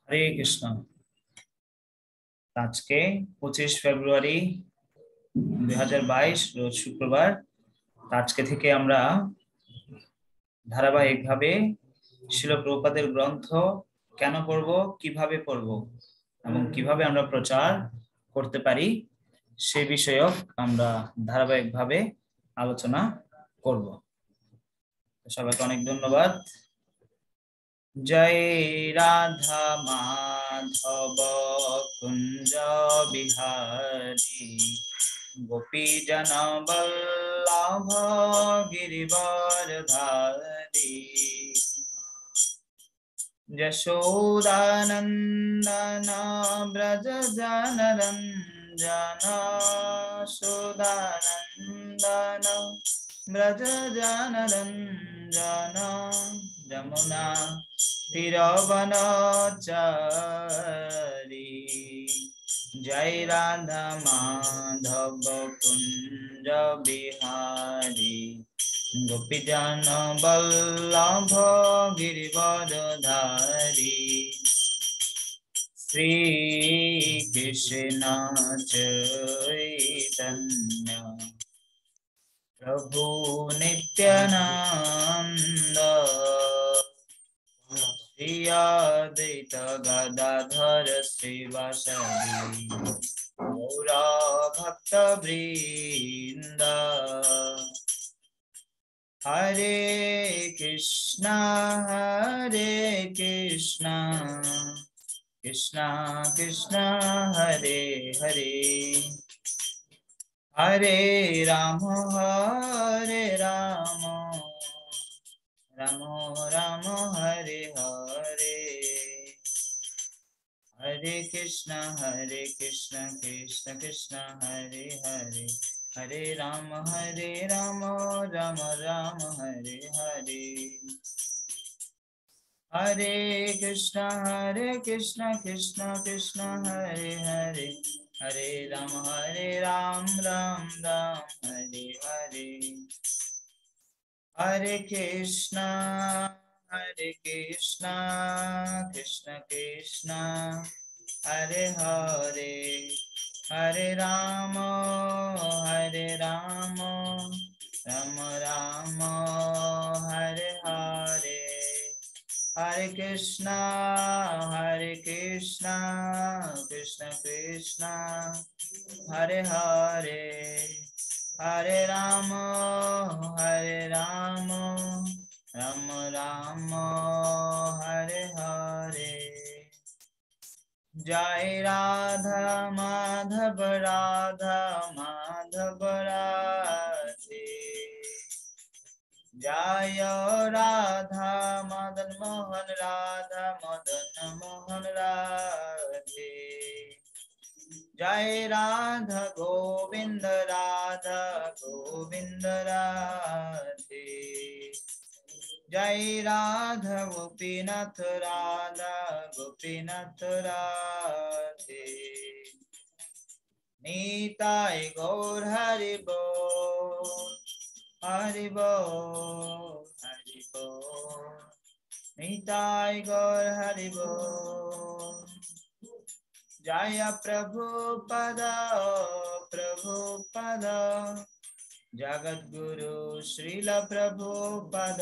হরে কৃষ্ণ। আজকে 25 ফেব্রুয়ারি 2022 রোজ শুক্রবার। আজকে থেকে আমরা ধারাবাহিকভাবে শিল প্রভুপাদের গ্রন্থ কেন পড়ব, কিভাবে পড়ব এবং কিভাবে আমরা প্রচার করতে পারি সে বিষয়ক আমরা ধারাবাহিকভাবে আলোচনা করব। সবাইকে অনেক ধন্যবাদ। জয় রাধা মাধব কুঞ্জ বিহারী গোপী জন বল্লভ গিরিবরধারী যশোদানন্দন ব্রজ জনরঞ্জন সুদানন্দন ব্রজ জনরঞ্জন যমুনা তীরবনচারী জয় রাধা মাধব কুঞ্জ বিহারী গোপী জন বল্লভ গিরিবরধারী শ্রী কৃষ্ণ চৈতন্য প্রভু নিত্যানন্দ শ্রী অদ্বৈত গদাধর শ্রীবাসাদি গৌর ভক্ত বৃন্দ। হরে কৃষ্ণ কৃষ্ণ কৃষ্ণ হরে হরে হরে রাম রাম রাম হরে হরে হরে কৃষ্ণ কৃষ্ণ কৃষ্ণ হরে হরে হরে রাম রাম রাম হরে হরে হরে কৃষ্ণ কৃষ্ণ কৃষ্ণ হরে হরে হরে রাম রাম রাম হরে হরে হরে কৃষ্ণ কৃষ্ণ কৃষ্ণ হরে হরে হরে রাম রাম রাম হরে হরে হরে কৃষ্ণ কৃষ্ণ কৃষ্ণ হরে হরে হরে রাম রাম রাম হরে হরে জয় রাধা মাধব রাধে জয় রাধা মদন মোহন রাধে জয় রাধা গোবিন্দ রাধে জয় রাধা গোপীনাথ রাধে নিতাই গৌর হরি বল হরি বল নিতাই গৌর হরি বল। জয় প্রভুপদ জগদ্গুরু শ্রীল প্রভুপদ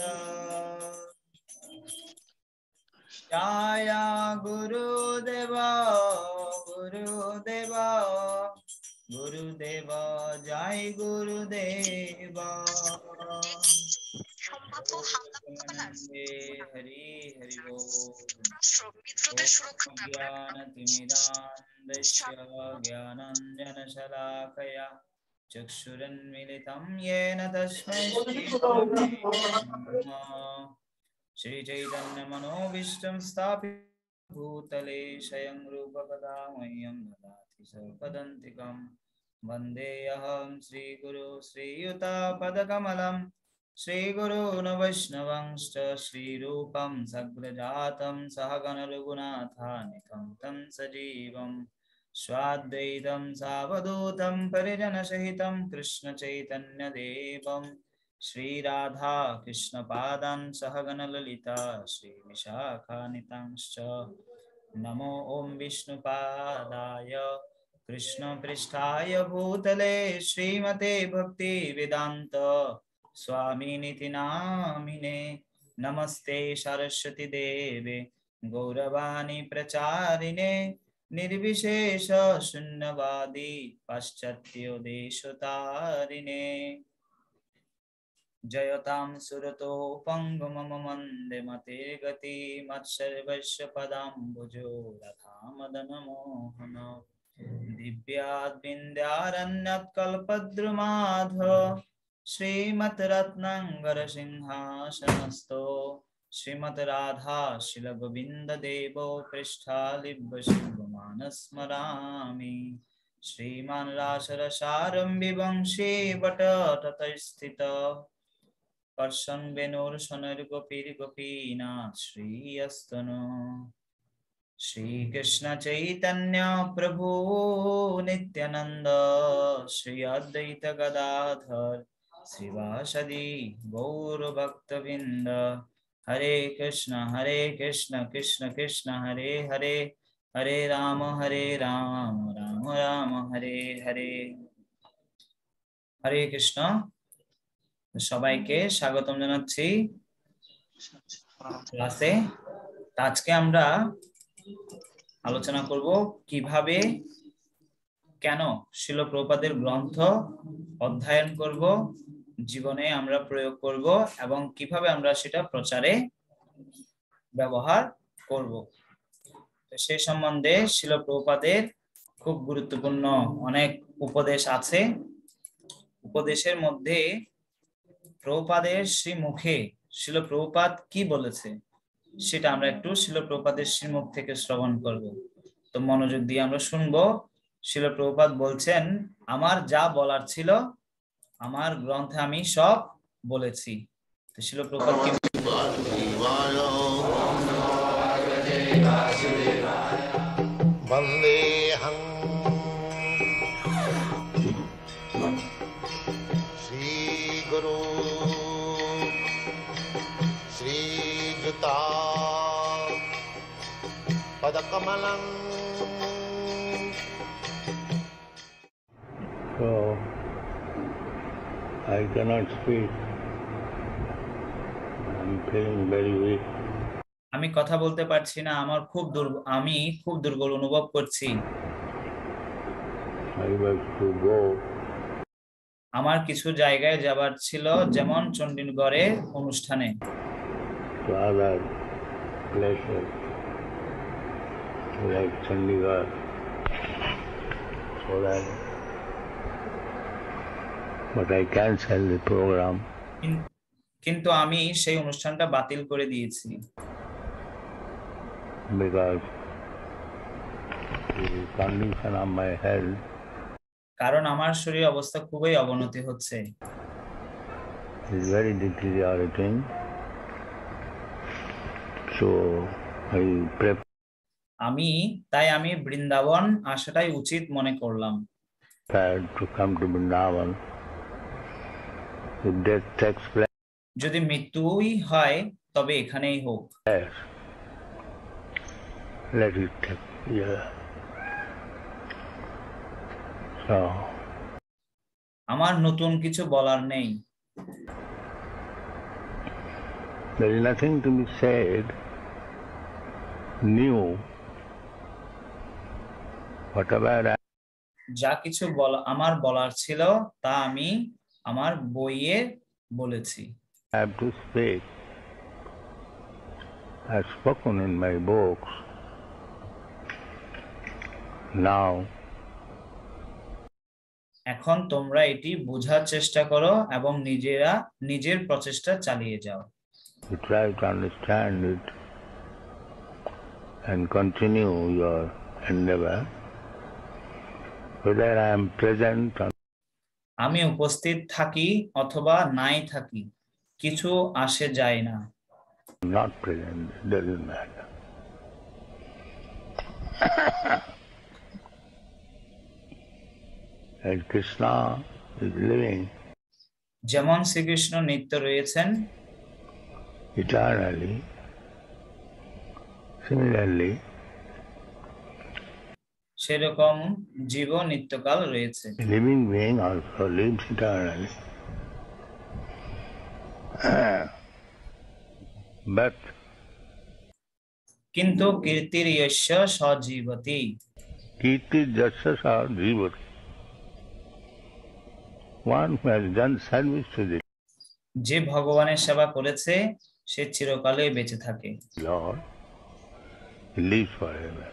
জয় গুরুদেব জয় গুরুদেব। হরি হরি জ্ঞানতিমিরান্ধস্য জ্ঞানাঞ্জনশলাকয়া চক্ষুরন্মিলিतं येन तस्मै श्रीचैतन्यमनोभीष्टं स्थापितं भूतले स्वयं रूपकदा मह्यं ददाति स्वपदान्तिकं वन्देऽहं श्रीगुरो श्रीयुतापदकमलं श्रीगुरून् वैष्णवंश्च श्रीरूपं सग्रजातं सहगण रघुनाथान्वितं तं सजीवं स्वाद्वैतं सावधूतं परिजनसहितं कृष्णचैतन्यदेवं श्री राधा कृष्ण पादान् सहगण ललिता श्री विशाखान्वितांश्च नमो ओम विष्णुपादाय कृष्णपृष्ठाय भूतले श्रीमते भक्ति वेदांत स्वामिनिति नामिने नमस्ते सरस्वती देवे गौरवाणी प्रचारिणे निर्विशेष शून्यवादी पाश्चात्य देशतारिणे जयतां सुरतो पङ्गुमम वन्दे मते गति मत्सर्वस्य पदाम्बुजो रथा मदनमोहन दिव्याद्विन्द्यारण्यकल्पद्रुमाध श्रीमत् रत्नाङ्गरसिंहासनस्थो श्रीमत् राधा शिलगोविन्द देवो पृष्ठालिभ्यशिवमानस्मरामि श्रीमान् रासरसारम्भि वंशे वटतटस्थित कर्षन् वेणुर्षणैर्गोपीर्गोपीनाथ श्रीयस्तनु श्री कृष्ण चैतन्य प्रभु नित्यानंद श्री अद्वैत गदाधर श्रीवासदि गौर भक्तवृंद हरे कृष्ण कृष्ण कृष्ण हरे हरे हरे राम राम राम हरे हरे हरे कृष्ण সবাইকে স্বাগতম জানাচ্ছি ক্লাসে। আজকে আমরা আলোচনা করব কিভাবে কেন শ্রীল প্রভুপাদের গ্রন্থ অধ্যয়ন করব, জীবনে আমরা প্রয়োগ করব এবং কিভাবে আমরা সেটা প্রচারে ব্যবহার করব। তো সেই সম্বন্ধে শ্রীল প্রভুপাদের খুব গুরুত্বপূর্ণ অনেক উপদেশ আছে। উপদেশের মধ্যে প্রভুপাদের শ্রীমুখে শ্রীল প্রভুপাদ কি বলেছে সেটা আমরা একটু শ্রীল প্রভুপাদের শ্রীমুখ থেকে শ্রবণ করব। তো মনোযোগ দিয়ে আমরা শুনবো। শ্রীল প্রভুপাদ বলছেন, আমার যা বলার ছিল আমার গ্রন্থে আমি সব বলেছি। তো শ্রীল প্রভুপাদ কি বন্দেহং শ্রীগুরু শ্রীযুতা পদকমলং। So I cannot speak. I'm feeling very weak. আমি কথা বলতে পারছি না, আমি খুব দুর্বল অনুভব করছি। I was to go আমার কিছু জায়গায় যাবার ছিল, যেমন চণ্ডীগড়ে অনুষ্ঠানে, to other places like Chandigarh, so that, but I cancelled the program কিন্তু আমি সেই অনুষ্ঠানটা বাতিল করে দিয়েছি, because the condition of my health কারণ আমার শরীর অবস্থা খুবই অবনতি হচ্ছে, is very deteriorating. So I তাই আমি বৃন্দাবন আসাটাই উচিত মনে করলাম। prepared to come to Vrindavan. If death takes place, যদি মৃত্যুই হয় তবে এখানেই হোক, let it take place. So আমার নতুন কিছু বলার নেই। there is nothing to be said new. Whatever যা কিছু আমার বলার ছিল তা আমি আমার বইয়ে বলেছি। I have to speak, I have spoken in my books. Now এখন তোমরা এটি বোঝার চেষ্টা করো এবং নিজের প্রচেষ্টা চালিয়ে যাও। you try to understand it and continue your endeavor, whether I am present or আমি উপস্থিত থাকি অথবা নাই থাকি কিছু আসে যায় না। not present, it doesn't matter. As Krishna is living যেমন শ্রীকৃষ্ণ নিত্য রয়েছেন eternally, similarly সেরকম জীবও নিত্যকাল রয়েছে। A living being also lives eternally. But কিন্তু কীর্তির যস্য সজীবতি, Kirti Jasya Jivati. One who has done service to the যে ভগবানের সেবা করেছে সে চিরকালে বেঁচে থাকে। Lord, he lives forever.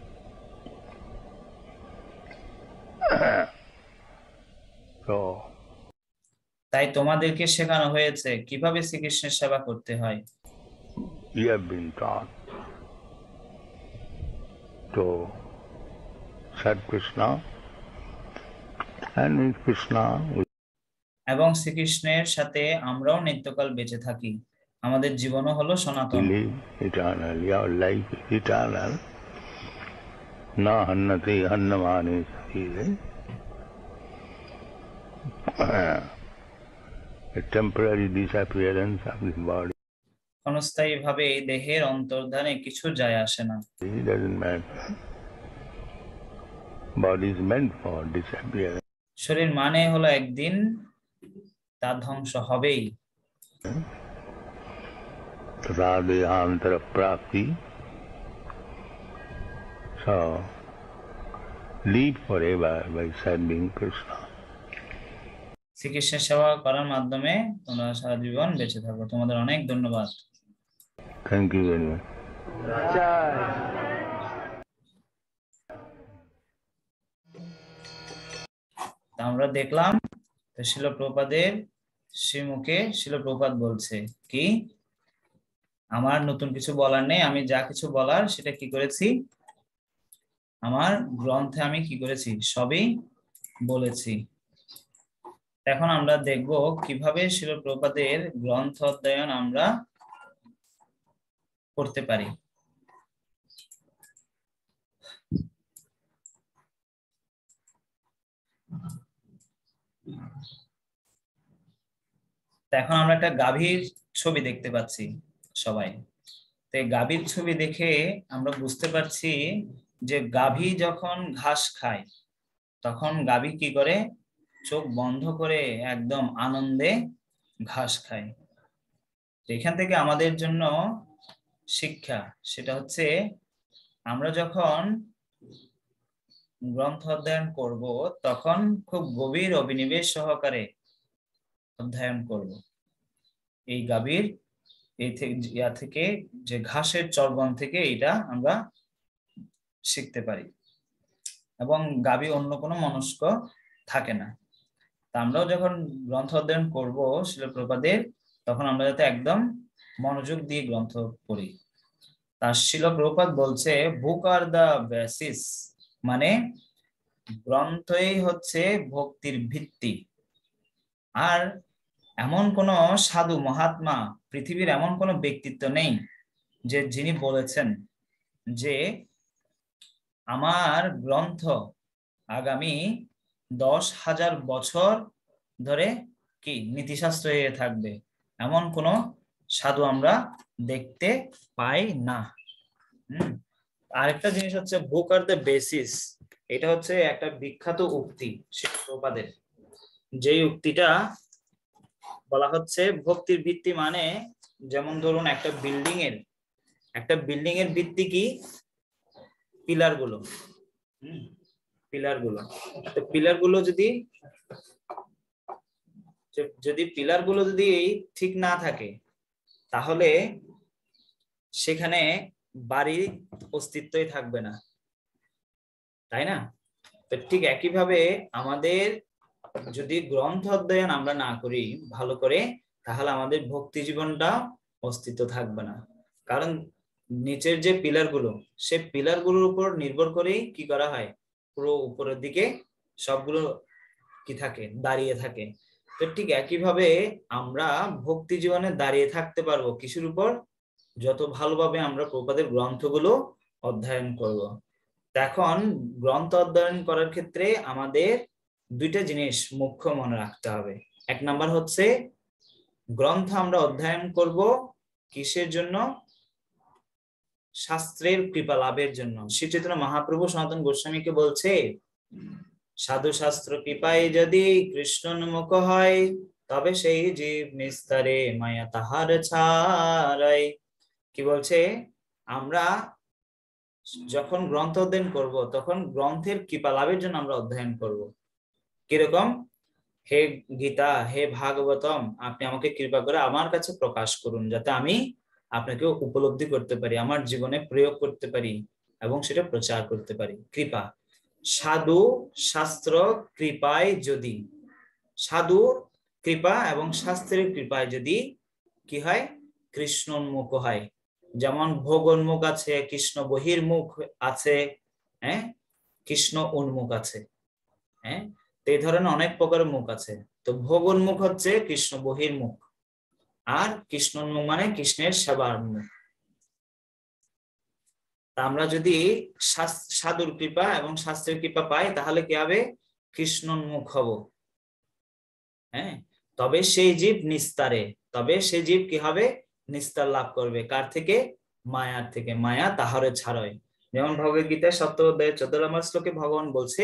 So, তাই তোমাদেরকে শেখানো হয়েছে কিভাবে শ্রীকৃষ্ণের সেবা করতে হয়। you have been taught to serve Krishna, and with Krishna we এবং শ্রীকৃষ্ণের সাথে আমরাও নিত্যকাল বেঁচে থাকি, আমাদের জীবনও হলো সনাতন। live eternally. Our life is eternal. Na hannati hannamani sile. A temporary disappearance of the body ক্ষণস্থায়ী ভাবে এই দেহের অন্তর্ধানে কিছু যায় আসে না। doesn't matter. Body is meant for disappearance. শরীর মানে হলো একদিন তা ধ্বংস হবেই। Radhantara prapti. So, live forever by serving Krishna. শ্রীকৃষ্ণের সেবা করার মাধ্যমে তোমরা সারা জীবন বেঁচে থাকো। তোমাদের অনেক ধন্যবাদ। Thank you very much. তা আমরা দেখলাম শিল প্রভুপাদের শ্রীমুখে শিল প্রভুপাদ বলছে কি, আমার নতুন কিছু বলার নেই, আমি যা কিছু বলার সেটা কি করেছি, আমার গ্রন্থে আমি কি করেছি সবই বলেছি। এখন আমরা দেখব কিভাবে শিল প্রভুপাদের গ্রন্থ অধ্যয়ন আমরা করতে পারি। এখন আমরা একটা গাভীর ছবি দেখতে পাচ্ছি সবাই। তো এই গাভীর ছবি দেখে আমরা বুঝতে পারছি যে গাভী যখন ঘাস খায় তখন গাভী কি করে, চোখ বন্ধ করে একদম আনন্দে ঘাস খায়। এখান থেকে আমাদের জন্য শিক্ষা সেটা হচ্ছে, আমরা যখন গ্রন্থ অধ্যয়ন করব তখন খুব গভীর অভিনিবেশ সহকারে অধ্যয়ন করব। এই গাভীর এই থেকে যে ঘাসের চর্বণ থেকে এটা আমরা শিখতে পারি, এবং গাভী অন্য কোনো মনস্ক থাকে না। তা আমরাও যখন গ্রন্থ অধ্যয়ন করব শিল প্রভুপাদের, তখন আমরা যাতে একদম মনোযোগ দিয়ে গ্রন্থ পড়ি। তার শিল প্রভুপাদ বলছে বুক আর দ্য বেসিস, মানে গ্রন্থই হচ্ছে ভক্তির ভিত্তি। আর এমন কোন সাধু মহাত্মা পৃথিবীর এমন কোন ব্যক্তিত্ব নেই যে যিনি বলেছেন যে আমার গ্রন্থ আগামী 10,000 বছর ধরে কি নীতিশাস্ত্র হয়ে থাকবে, এমন কোন সাধু আমরা দেখতে পাই না। আরেকটা জিনিস হচ্ছে বুক আর দ্য বেসিস, এটা হচ্ছে একটা বিখ্যাত উক্তি শিল প্রভুপাদের। যে উক্তিটা বলা হচ্ছে ভক্তির ভিত্তি, মানে যেমন ধরুন একটা বিল্ডিং এর ভিত্তি কি, পিলার গুলো। তো পিলার গুলো যদি ঠিক না থাকে তাহলে সেখানে বাড়ির অস্তিত্বই থাকবে না, তাই না? তো ঠিক একইভাবে আমাদের যদি গ্রন্থ অধ্যয়ন আমরা না করি ভালো করে, তাহলে আমাদের ভক্তি জীবনটা অস্তিত্ব থাকবে না। কারণ নিচের যে পিলারগুলো, সে পিলারগুলোর উপর নির্ভর করেই কি করা হয়, পুরো উপরের দিকে সবগুলো কি থাকে, দাঁড়িয়ে থাকে। তো ঠিক একইভাবে আমরা ভক্তি জীবনে দাঁড়িয়ে থাকতে পারবো কিসের উপর, যত ভালোভাবে আমরা প্রভুপাদের গ্রন্থগুলো অধ্যয়ন করব। এখন গ্রন্থ অধ্যয়ন করার ক্ষেত্রে আমাদের দুইটা জিনিস মুখ্য মনে রাখতে হবে। এক নাম্বার হচ্ছে গ্রন্থ আমরা অধ্যয়ন করব কিসের জন্য, শাস্ত্রের কৃপা লাভের জন্য। শ্রী চৈতন্য মহাপ্রভু সনাতন গোস্বামীকে বলছে, সাধু শাস্ত্র কৃপায় যদি কৃষ্ণোন্মুখ হয়, তবে সেই জীব নিস্তারে মায়া তাহার ছাড়াই। কি বলছে? আমরা যখন গ্রন্থ অধ্যয়ন করব, তখন গ্রন্থের কৃপা লাভের জন্য আমরা অধ্যয়ন করব। কিরকম? হে গীতা, হে ভাগবতম, আপনি আমাকে কৃপা করে আমার কাছে প্রকাশ করুন, যাতে আমি আপনাকে উপলব্ধি করতে পারি, আমার জীবনে প্রয়োগ করতে পারি এবং সেটা প্রচার করতে পারি। কৃপা, সাধু শাস্ত্র কৃপায় যদি, সাধুর কৃপা এবং শাস্ত্রের কৃপায় যদি কি হয়? কৃষ্ণোন্মুখ হয়। যেমন ভোগোন্মুখ আছে, কৃষ্ণ বহির্মুখ আছে, হ্যাঁ, কৃষ্ণ উন্মুখ আছে, হ্যাঁ, এই ধরনের অনেক প্রকারের মুখ আছে। তো ভোগোন্মুখ হচ্ছে কৃষ্ণ বহির্মুখ, আর কৃষ্ণোন্মুখ মানে কৃষ্ণের সেবার মুখ। আমরা যদি সাধুর কৃপা এবং শাস্ত্রের কৃপা পাই, তাহলে কি হবে? কৃষ্ণোন্মুখ হব, হ্যাঁ। তবে সেই জীব নিস্তারে, তবে সেই জীব কি হবে? নিস্তার লাভ করবে। কার থেকে? মায়ার থেকে। মায়া তাহারে ছাড়য়। যেমন ভগবদ গীতায় 7 অধ্যায় 14 নম্বর শ্লোকে ভগবান বলছে,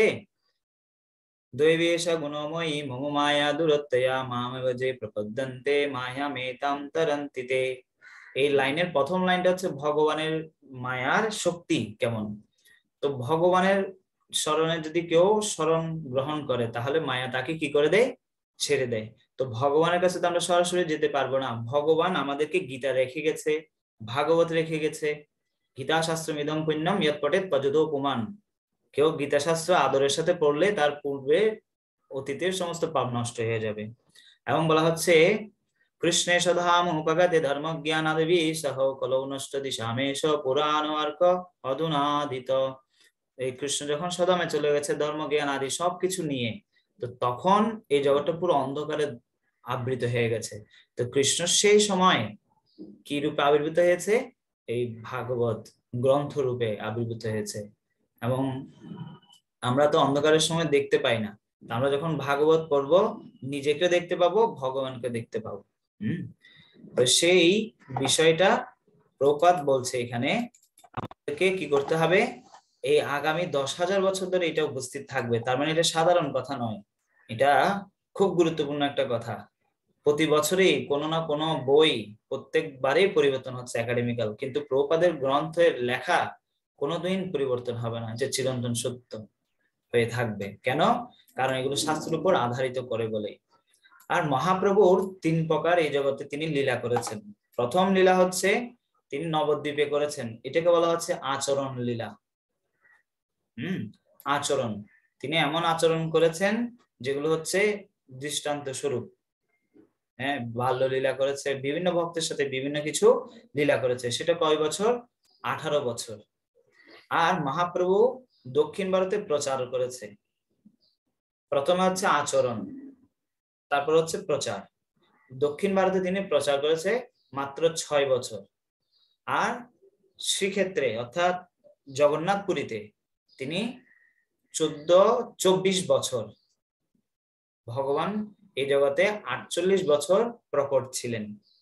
দৈবেশ গুণময়ী মম মায়া দুরত্যয়া মামেব যে প্রপদ্যন্তে মায়ামেতাম তরন্তি তে। এই লাইনের প্রথম লাইনটা হচ্ছে ভগবানের মায়ার শক্তি কেমন। তো ভগবানের শরণে যদি কেউ শরণ গ্রহণ করে, তাহলে মায়া তাকে কি করে দেয়? ছেড়ে দেয়। তো ভগবানের কাছে তো আমরা সরাসরি যেতে পারবো না। ভগবান আমাদেরকে গীতা রেখে গেছে, ভাগবত রেখে গেছে। গীতা শাস্ত্র ইদং পুণ্যম ইয়ৎ পঠেৎ পর্যদো পুমান। কেউ গীতা শাস্ত্র আদরের সাথে পড়লে তার পূর্বে অতীতের সমস্ত পাপ নষ্ট হয়ে যাবে। এবং বলা হচ্ছে, কৃষ্ণে সধাম উপগতে ধর্ম জ্ঞানাদেবী সহ কলৌ নষ্ট দিশামেশ পুরাণ অর্ক অধুনাদিত। এই কৃষ্ণ যখন সদামে চলে গেছে ধর্ম জ্ঞান আদি সবকিছু নিয়ে, তো তখন এই জগৎটা পুরো অন্ধকারে আবৃত হয়ে গেছে। তো কৃষ্ণ সেই সময় কি রূপে আবির্ভূত হয়েছে? এই ভাগবত গ্রন্থ রূপে আবির্ভূত হয়েছে। এবং আমরা তো অন্ধকারের সময় দেখতে পাই না, আমরা যখন ভাগবত পড়ব, নিজেকে দেখতে পাবো, ভগবানকে দেখতে পাবো। তো সেই বিষয়টা প্রপাত বলছে এখানে আমাদেরকে কি করতে হবে? এই আগামী 10,000 বছর ধরে এটা উপস্থিত থাকবে। তার মানে এটা সাধারণ কথা নয়, এটা খুব গুরুত্বপূর্ণ একটা কথা। প্রতি বছরই কোনো না কোনো বই প্রত্যেকবারেই পরিবর্তন হচ্ছে একাডেমিক্যাল, কিন্তু প্রপাতের গ্রন্থের লেখা কোনোদিন পরিবর্তন হবে না, যে চিরন্তন সত্য হয়ে থাকবে। কেন? কারণ এগুলো শাস্ত্রের উপর আধারিত করে বলে। আর মহাপ্রভুর 3 প্রকার এই জগতে তিনি লীলা করেছেন। প্রথম লীলা হচ্ছে তিনি নবদ্বীপে করেছেন, এটাকে বলা হচ্ছে আচরণ লীলা। আচরণ, তিনি এমন আচরণ করেছেন যেগুলো হচ্ছে দৃষ্টান্ত স্বরূপ। হ্যাঁ, বাল্য লীলা করেছে, বিভিন্ন ভক্তের সাথে বিভিন্ন কিছু লীলা করেছে। সেটা কয় বছর? 18 বছর। আর মহাপ্রভু দক্ষিণ ভারতে প্রচার করেছে। প্রথমে হচ্ছে আচরণ, তারপর হচ্ছে প্রচার। দক্ষিণ ভারতে তিনি প্রচার করেছে মাত্র 6 বছর। আর শ্রীক্ষেত্রে অর্থাৎ জগন্নাথপুরীতে তিনি 24 বছর। ভগবান এই জগতে 48 বছর প্রকট ছিলেন।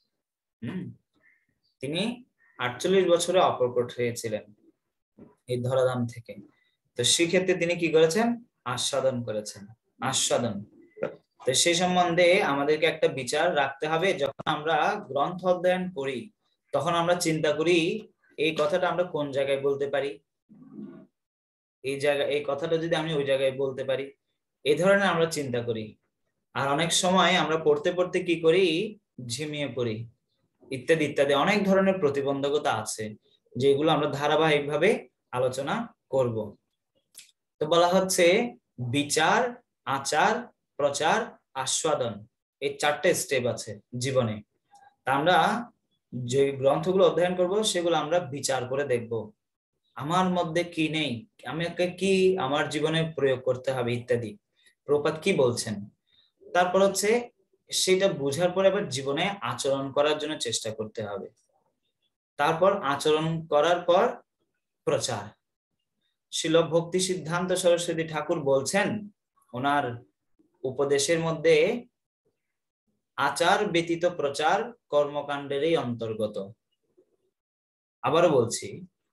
তিনি 48 বছরে অপ্রকট হয়েছিলেন এই ধরাধাম থেকে। তো সেক্ষেত্রে তিনি কি করেছেন? আস্বাদন করেছেন, আস্বাদন। তো সেই সম্বন্ধে আমাদেরকে একটা বিচার রাখতে হবে। যখন আমরা গ্রন্থ অধ্যয়ন করি, তখন আমরা চিন্তা করি এই কথাটা আমরা কোন জায়গায় বলতে পারি, এই জায়গায় এই কথাটা যদি আমি ওই জায়গায় বলতে পারি, এই ধরনের আমরা চিন্তা করি। আর অনেক সময় আমরা পড়তে পড়তে কি করি? ঝিমিয়ে পড়ি, ইত্যাদি ইত্যাদি অনেক ধরনের প্রতিবন্ধকতা আছে, যেগুলো আমরা ধারাবাহিকভাবে আলোচনা করব। তো বলা হচ্ছে বিচার, আচার, প্রচার, আস্বাদন, এই 4টে স্টেপ আছে জীবনে। তা আমরা যে গ্রন্থগুলো অধ্যয়ন করব, সেগুলো আমরা বিচার করে দেখব আমার মধ্যে কি নেই, আমাকে কি আমার জীবনে প্রয়োগ করতে হবে ইত্যাদি, প্রপাত কি বলছেন। তারপর হচ্ছে সেটা বোঝার পরে আবার জীবনে আচরণ করার জন্য চেষ্টা করতে হবে। তারপর আচরণ করার পর প্রচার। শিল ভক্তি সিদ্ধান্ত সরস্বতী ঠাকুর বলছেন ওনার উপদেশের মধ্যে, আচার ব্যতীত প্রচার কর্মকাণ্ডেরই অন্তর্গত। আবারও বলছি,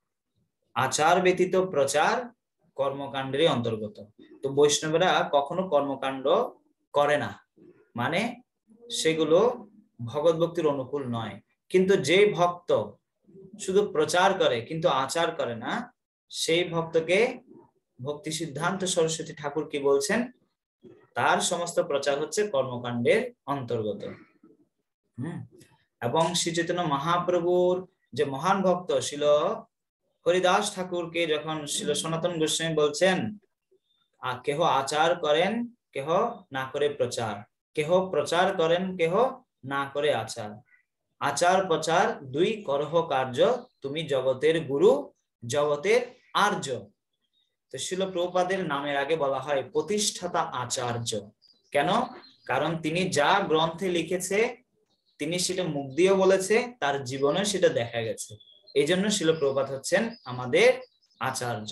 আচার ব্যতীত প্রচার কর্মকাণ্ডেরই অন্তর্গত। তো বৈষ্ণবেরা কখনো কর্মকাণ্ড করে না, মানে সেগুলো ভগৎ ভক্তির অনুকূল নয়। কিন্তু যে ভক্ত শুধু প্রচার করে কিন্তু আচার করে না, সেই ভক্তকে ভক্তি সিদ্ধান্ত সরস্বতী ঠাকুর কি বলছেন, তার সমস্ত প্রচার হচ্ছে কর্মকাণ্ডের অন্তর্গত। এবং শ্রী চৈতন্য মহাপ্রভুর যে মহান ভক্ত শিল হরিদাস ঠাকুরকে যখন শিল সনাতন গোস্বামী বলছেন, কেহ আচার করেন কেহ না করে প্রচার, কেহ প্রচার করেন কেহ না করে আচার, আচার প্রচার দুই করহ কার্য, তুমি জগতের গুরু জগতের আর্য। তো শিল প্রভুপাদের নামের আগে বলা হয় প্রতিষ্ঠাতা আচার্য। কেন? কারণ তিনি যা গ্রন্থে লিখেছে তিনি সেটা মুখ দিয়েও বলেছে, তার জীবনে সেটা দেখা গেছে। এই জন্য শিল প্রভুপাদ হচ্ছেন আমাদের আচার্য।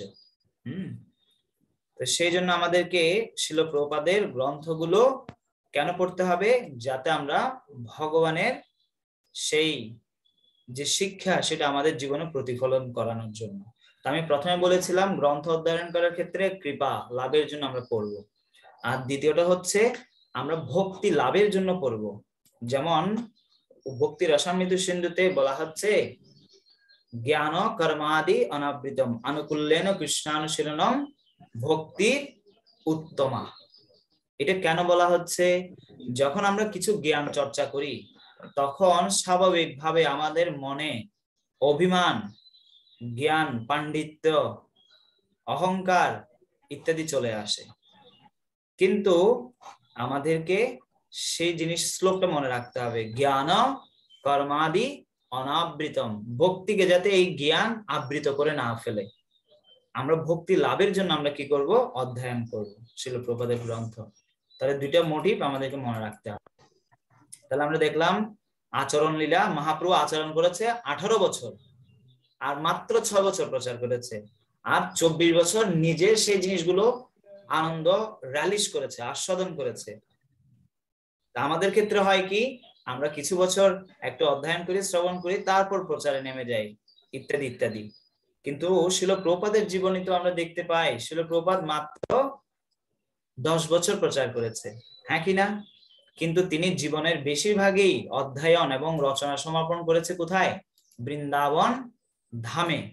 তো সেই জন্য আমাদেরকে শিল প্রভুপাদের গ্রন্থগুলো কেন পড়তে হবে? যাতে আমরা ভগবানের সেই যে শিক্ষা সেটা আমাদের জীবনে প্রতিফলন করানোর জন্য। আমি প্রথমে বলেছিলাম গ্রন্থ অধ্যয়ন করার ক্ষেত্রে কৃপা লাভের জন্য আমরা পড়বো, আর দ্বিতীয়টা হচ্ছে আমরা ভক্তি লাভের জন্য পড়বো। যেমন ভক্তি রসামৃত সিন্ধুতে বলা হচ্ছে জ্ঞান কর্মাদি অনাবৃতম আনুকূল্যেন কৃষ্ণানুশীলনম ভক্তি উত্তমা। এটা কেন বলা হচ্ছে? যখন আমরা কিছু জ্ঞান চর্চা করি তখন স্বাভাবিকভাবে আমাদের মনে অভিমান, জ্ঞান, পাণ্ডিত্য, অহংকার ইত্যাদি চলে আসে। কিন্তু আমাদেরকে সেই জিনিস শ্লোকটা মনে রাখতে হবে, জ্ঞান কর্মাদি অনাবৃতম, ভক্তিকে যাতে এই জ্ঞান আবৃত করে না ফেলে। আমরা ভক্তি লাভের জন্য আমরা কি করব? অধ্যয়ন করব শিল প্রভুপাদের গ্রন্থ। তাহলে দুইটা মোটিভ আমাদেরকে মনে রাখতে হবে। তাহলে আমরা দেখলাম আচরণ লীলা, মহাপ্রভু আচরণ করেছে 18 বছর, আর মাত্র 6 বছর প্রচার করেছে, আর 24 বছর নিজে সেই জিনিসগুলো আনন্দ রিলিজ করেছে, আস্বাদন করেছে। আমাদের ক্ষেত্রে হয় কি, আমরা কিছু বছর একটু অধ্যয়ন করি, শ্রবণ করি, তারপর প্রচারে নেমে যাই ইত্যাদি ইত্যাদি। কিন্তু শিল প্রভুপাদের জীবনী তো আমরা দেখতে পাই শিল প্রভুপাদ মাত্র 10 বছর প্রচার করেছে, হ্যাঁ কিনা? কিন্তু তিনি জীবনের বেশিরভাগই অধ্যয়ন এবং রচনা সমাপন করেছে কোথায়? বৃন্দাবন ধামে।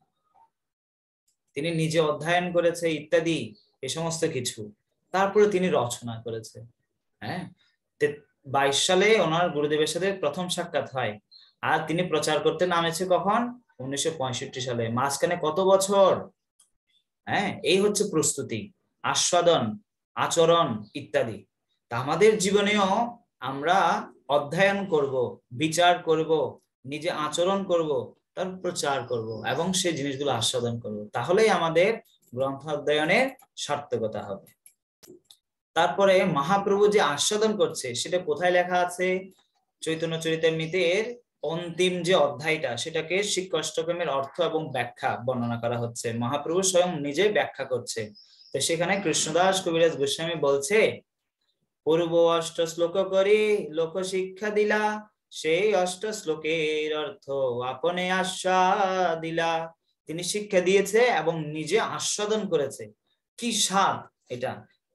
তিনি নিজে অধ্যয়ন করেছে ইত্যাদি এই সমস্ত কিছু, তারপরে তিনি রচনা করেছে। হ্যাঁ, 22 সালে ওনার গুরুদেবের সাথে প্রথম সাক্ষাৎ হয়, আর তিনি প্রচার করতে নামেছে কখন? 1965 সালে। মাঝখানে কত বছর? হ্যাঁ, এই হচ্ছে প্রস্তুতি, আস্বাদন, আচরণ ইত্যাদি। তা আমাদের জীবনেও আমরা অধ্যয়ন করব, বিচার করব, নিজে আচরণ করব, তার প্রচার করব এবং সেই জিনিসগুলো আস্বাদন করব, তাহলেই আমাদের গ্রন্থ অধ্যয়নের সার্থকতা হবে। তারপরে মহাপ্রভু যে আস্বাদন করছে সেটা কোথায় লেখা আছে? চৈতন্য চরিতামৃতের অন্তিম যে অধ্যায়টা, সেটাকে শিক্ষাষ্টকমের অর্থ এবং ব্যাখ্যা বর্ণনা করা হচ্ছে। মহাপ্রভু স্বয়ং নিজে ব্যাখ্যা করছে। তো সেখানে কৃষ্ণদাস কবিরাজ গোস্বামী বলছে, পূর্ব 8 শ্লোক করে লোক শিক্ষা দিলা, সেই 8 শ্লোকের অর্থ আপনে আস্বাদিলা। তিনি শিক্ষা দিয়েছে এবং নিজে আস্বাদন করেছে। কি স্বাদ এটা!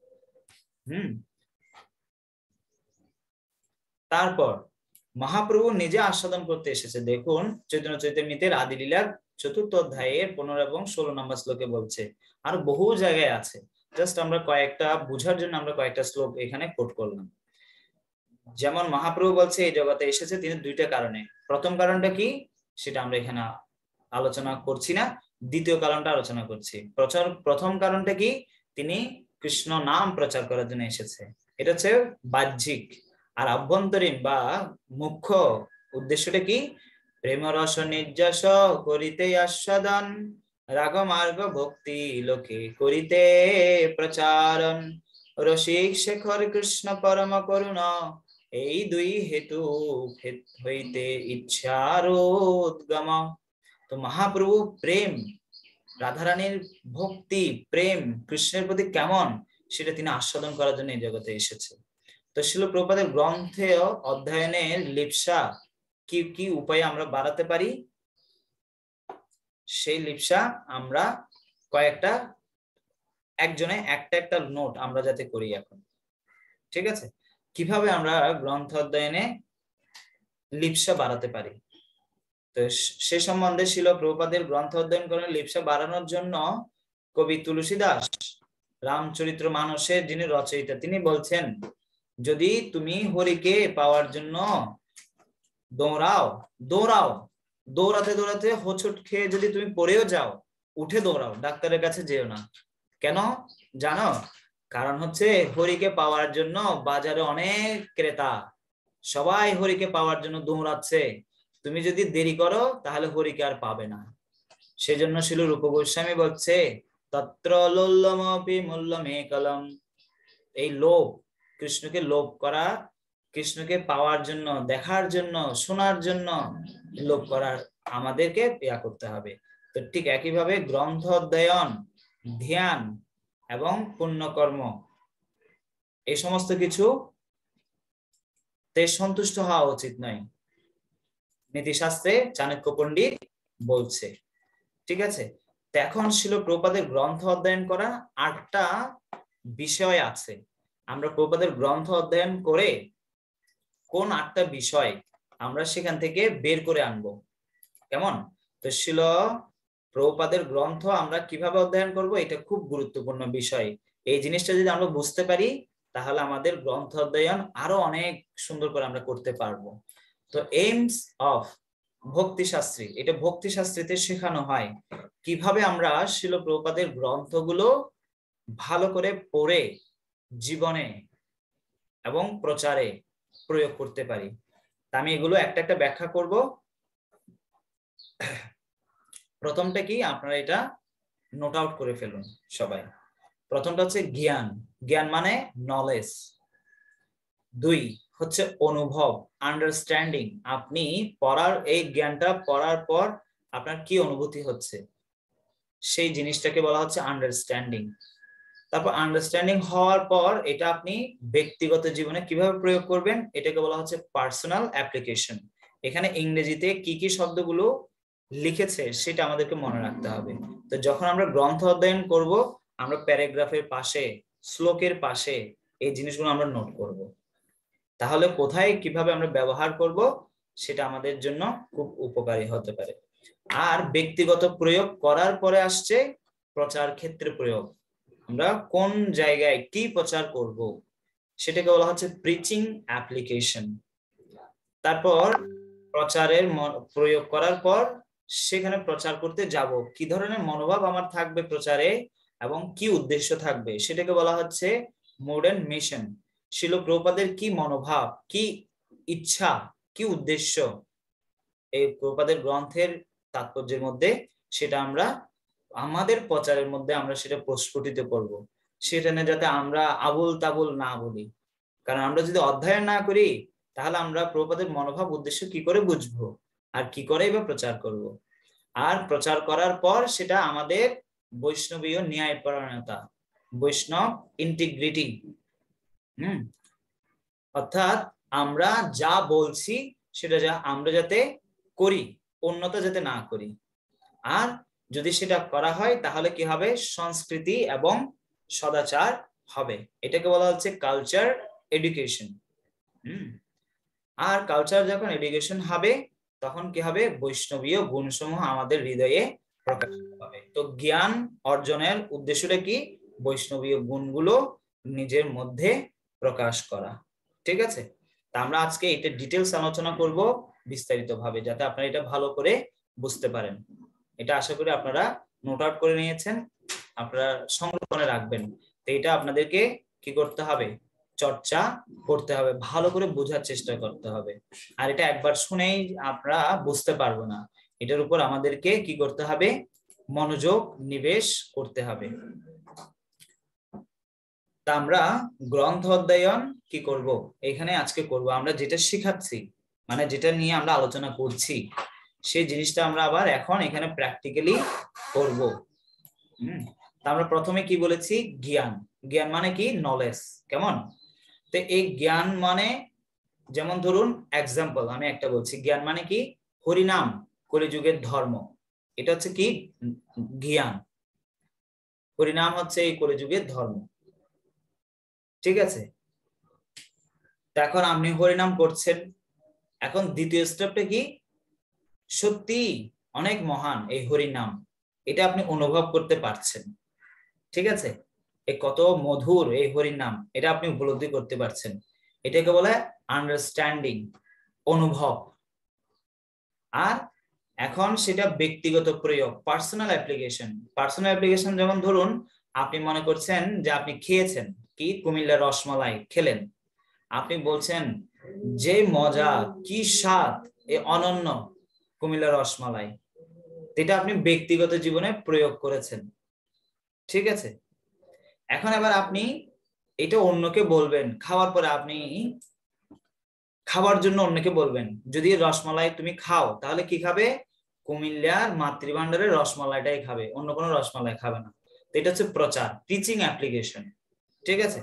তারপর মহাপ্রভু নিজে আস্বাদন করতে এসেছে। দেখুন চৈতন্য চৈতামৃতের আদি লীলার 4th অধ্যায়ের 15 এবং 16 নম্বর শ্লোকে বলছে, আর বহু জায়গায় আছে, জাস্ট আমরা কয়েকটা বোঝার জন্য আমরা কয়েকটা শ্লোক এখানে কোট করলাম। যেমন মহাপ্রভু বলছে এই জগতে এসেছে তিনি 2টা কারণে। প্রথম কারণটা কি সেটা আমরা এখানে আলোচনা করছি না, দ্বিতীয় কারণটা আলোচনা করছি। প্রথম কারণটা কি? তিনি কৃষ্ণ নাম প্রচার করার জন্য এসেছে, এটা হচ্ছে বাহ্যিক। আর আভ্যন্তরীণ বা মুখ্য উদ্দেশ্যটা কি? প্রেম রস নির্যাস করিতে আস্বাদন, রাগ মার্গ ভক্তি লোকে করিতে প্রচারণ, রসিক শেখর কৃষ্ণ পরম করুণ, এই 2 হেতু হইতে ইচ্ছার উদ্গম। তো মহাপ্রভু প্রেম, রাধারানীর ভক্তি, প্রেম কৃষ্ণের প্রতি কেমন সেটা তিনি আস্বাদন করার জন্য এই জগতে এসেছে। তো শিল প্রভুপাদের গ্রন্থে অধ্যয়নের লিপ্সা কি কি উপায়ে আমরা বাড়াতে পারি সেই লিপসা আমরা কয়েকটা একজনে একটা একটা নোট আমরা যাতে করি এখন, ঠিক আছে? কিভাবে আমরা গ্রন্থ অধ্যয়নে লিপসা বাড়াতে পারি, তো সে সম্বন্ধে শিল প্রভুপাদের গ্রন্থ অধ্যয়ন করে লিপসা বাড়ানোর জন্য কবি তুলসীদাস রামচরিত্র মানসের যিনি রচয়িতা তিনি বলছেন, যদি তুমি হরিকে পাওয়ার জন্য দৌড়াও দৌড়াও দৌড়াতে দৌড়াতে হোঁচট খেয়ে যদি তুমি পড়েও যাও, উঠে দৌড়াও, ডাক্তারের কাছে যেও না। কেন জানো? কারণ হচ্ছে হরিকে পাওয়ার জন্য বাজারে অনেক ক্রেতা, সবাই হরিকে পাওয়ার জন্য দৌড়াচ্ছে, তুমি যদি দেরি করো তাহলে হরিকে আর পাবে না। সেজন্য শিল রূপ গোস্বামী বলছে, তত্র লোল্লমপি মূল্যমেকলম, এই লোভ, কৃষ্ণকে লোভ করা, কৃষ্ণকে পাওয়ার জন্য, দেখার জন্য, শোনার জন্য লোভ করার আমাদেরকে ইয়া করতে হবে। তো ঠিক একইভাবে গ্রন্থ অধ্যয়ন, ধ্যান এবং পুণ্যকর্ম এই সমস্ত কিছু তে সন্তুষ্ট হওয়া উচিত নয়, নীতিশাস্ত্রে চাণক্য পণ্ডিত বলছে, ঠিক আছে? তো এখন শিল প্রভুপাদের গ্রন্থ অধ্যয়ন করা 8টা বিষয় আছে। আমরা প্রভুপাদের গ্রন্থ অধ্যয়ন করে কোন 8টা বিষয় আমরা সেখান থেকে বের করে আনবো, কেমন? তো শিল প্রভুপাদের গ্রন্থ আমরা কিভাবে অধ্যয়ন করব, এটা খুব গুরুত্বপূর্ণ বিষয়। এই জিনিসটা যদি আমরা বুঝতে পারি তাহলে আমাদের গ্রন্থ অধ্যয়ন আরো অনেক সুন্দর করে আমরা করতে পারবো। তো এইমস অফ ভক্তি শাস্ত্রী, এটা ভক্তি শাস্ত্রীতে শেখানো হয় কিভাবে আমরা শিল প্রভুপাদের গ্রন্থগুলো ভালো করে পড়ে জীবনে এবং প্রচারে প্রয়োগ করতে পারি। আমি এগুলো একটা একটা ব্যাখ্যা করব। প্রথমটা কি, আপনারা এটা নোট আউট করে ফেলুন সবাই। প্রথমটা হচ্ছে জ্ঞান, জ্ঞান মানে নলেজ। 2 হচ্ছে অনুভব, আন্ডারস্ট্যান্ডিং, আপনি পড়ার এই জ্ঞানটা পড়ার পর আপনার কি অনুভূতি হচ্ছে সেই জিনিসটাকে বলা হচ্ছে আন্ডারস্ট্যান্ডিং। তারপর আন্ডারস্ট্যান্ডিং হওয়ার পর এটা আপনি ব্যক্তিগত জীবনে কিভাবে প্রয়োগ করবেন এটাকে বলা হচ্ছে পার্সোনাল অ্যাপ্লিকেশন। এখানে ইংরেজিতে কি কি শব্দগুলো লিখেছে সেটা আমাদেরকে মনে রাখতে হবে। তো যখন আমরা গ্রন্থ অধ্যয়ন করব আমরা প্যারাগ্রাফের পাশে, শ্লোকের পাশে এই জিনিসগুলো আমরা নোট করব, তাহলে কোথায় কিভাবে আমরা ব্যবহার করব সেটা আমাদের জন্য খুব উপকারী হতে পারে। আর ব্যক্তিগত প্রয়োগ করার পরে আসছে প্রচার ক্ষেত্রে প্রয়োগ, আমরা কোন জায়গায় কি প্রচার করব সেটাকে বলা হচ্ছে প্রিচিং অ্যাপ্লিকেশন। তারপর প্রচারের প্রয়োগ করার পর সেখানে প্রচার করতে যাব, কি ধরনের মনোভাব আমার থাকবে প্রচারে এবং কি উদ্দেশ্য থাকবে সেটাকে বলা হচ্ছে মোড এন্ড মিশন। শিল প্রভুপাদের কি মনোভাব, কি ইচ্ছা, কি উদ্দেশ্য এই প্রভুপাদের গ্রন্থের তাৎপর্যের মধ্যে, সেটা আমরা আমাদের প্রচারের মধ্যে আমরা সেটা প্রস্ফুটিত করব, সেটা নিয়ে যাতে আমরা আবুল তাবুল না বলি। কারণ আমরা যদি অধ্যয়ন না করি তাহলে আমরা প্রভুপাদের মনোভাব উদ্দেশ্য কি করে বুঝবো আর কি করেই বা প্রচার করব। আর প্রচার করার পর সেটা আমাদের বৈষ্ণবীয় ন্যায়পরায়ণতা, বৈষ্ণব ইন্টিগ্রিটি, অর্থাৎ আমরা যা বলছি সেটা আমরা যাতে করি, অন্যতা যাতে না করি। আর যদি সেটা করা হয় তাহলে কি হবে, সংস্কৃতি এবং সদাচার হবে। এটাকে বলা হচ্ছে কালচার এডুকেশন। আর কালচার যখন এডুকেশন হবে তখন কি হবে, বৈষ্ণবীয় গুণসমূহ আমাদের হৃদয়ে প্রকাশিত হবে। তো জ্ঞান অর্জনের উদ্দেশ্যটা কি, বৈষ্ণবীয় গুণগুলো নিজের মধ্যে প্রকাশ করা, ঠিক আছে? তা আমরা আজকে এটা ডিটেলস আলোচনা করব বিস্তারিত ভাবে, যাতে আপনারা এটা ভালো করে বুঝতে পারেন। এটা আশা করি আপনারা নোট আউট করে নিয়েছেন, আপনারা সংরক্ষণে রাখবেন। তো এটা আপনাদেরকে কি করতে হবে, চর্চা করতে হবে, ভালো করে বোঝার চেষ্টা করতে হবে। আর এটা একবার শুনেই আপনারা বুঝতে পারবো না, এটার উপর আমাদেরকে কি করতে হবে, মনোযোগ নিবেশ করতে হবে। তা আমরা গ্রন্থ অধ্যয়ন কি করব এখানে আজকে করব, আমরা যেটা শিখাচ্ছি মানে যেটা নিয়ে আমরা আলোচনা করছি সেই জিনিসটা আমরা আবার এখন এখানে প্র্যাকটিক্যালি করব। তা আমরা প্রথমে কি বলেছি, জ্ঞান। জ্ঞান মানে কি, নলেজ, কেমন? তো এই জ্ঞান মানে, যেমন ধরুন এক্সাম্পল আমি একটা বলছি, জ্ঞান মানে কি, হরিনাম কলিযুগের ধর্ম, এটা হচ্ছে কি জ্ঞান। হরিনাম হচ্ছে এই কলিযুগের ধর্ম। ঠিক আছে, এখন আপনি হরিনাম করছেন। এখন দ্বিতীয় স্টেপটা কি, সত্যি অনেক মহান এই হরিনাম, এটা আপনি অনুভব করতে পারছেন। ঠিক আছে, এই কত মধুর এই হরিনাম, এটা আপনি উপলব্ধি করতে পারছেন। এটাকে বলে আন্ডারস্ট্যান্ডিং, অনুভব। আর এখন সেটা ব্যক্তিগত প্রয়োগ, পার্সোনাল অ্যাপ্লিকেশন। পার্সোনাল অ্যাপ্লিকেশন যেমন ধরুন আপনি মনে করছেন যে আপনি খেয়েছেন কি কুমিল্লার রসমালাই খেলেন, আপনি বলছেন যে মজা, কি স্বাদ, এ অনন্য কুমিল্লার রসমালাই, এটা আপনি ব্যক্তিগত জীবনে প্রয়োগ করেছেন। ঠিক আছে, এখন এবার আপনি এটা অন্যকে বলবেন, খাওয়ার পরে আপনি খাবার জন্য অন্যকে বলবেন, যদি রসমালাই তুমি খাও তাহলে কি খাবে, কুমিল্লার মাতৃভান্ডারের রসমালাইটাই খাবে, অন্য কোনো রসমালাই খাবে না। তো এটা হচ্ছে প্রচার, টিচিং অ্যাপ্লিকেশন। ঠিক আছে,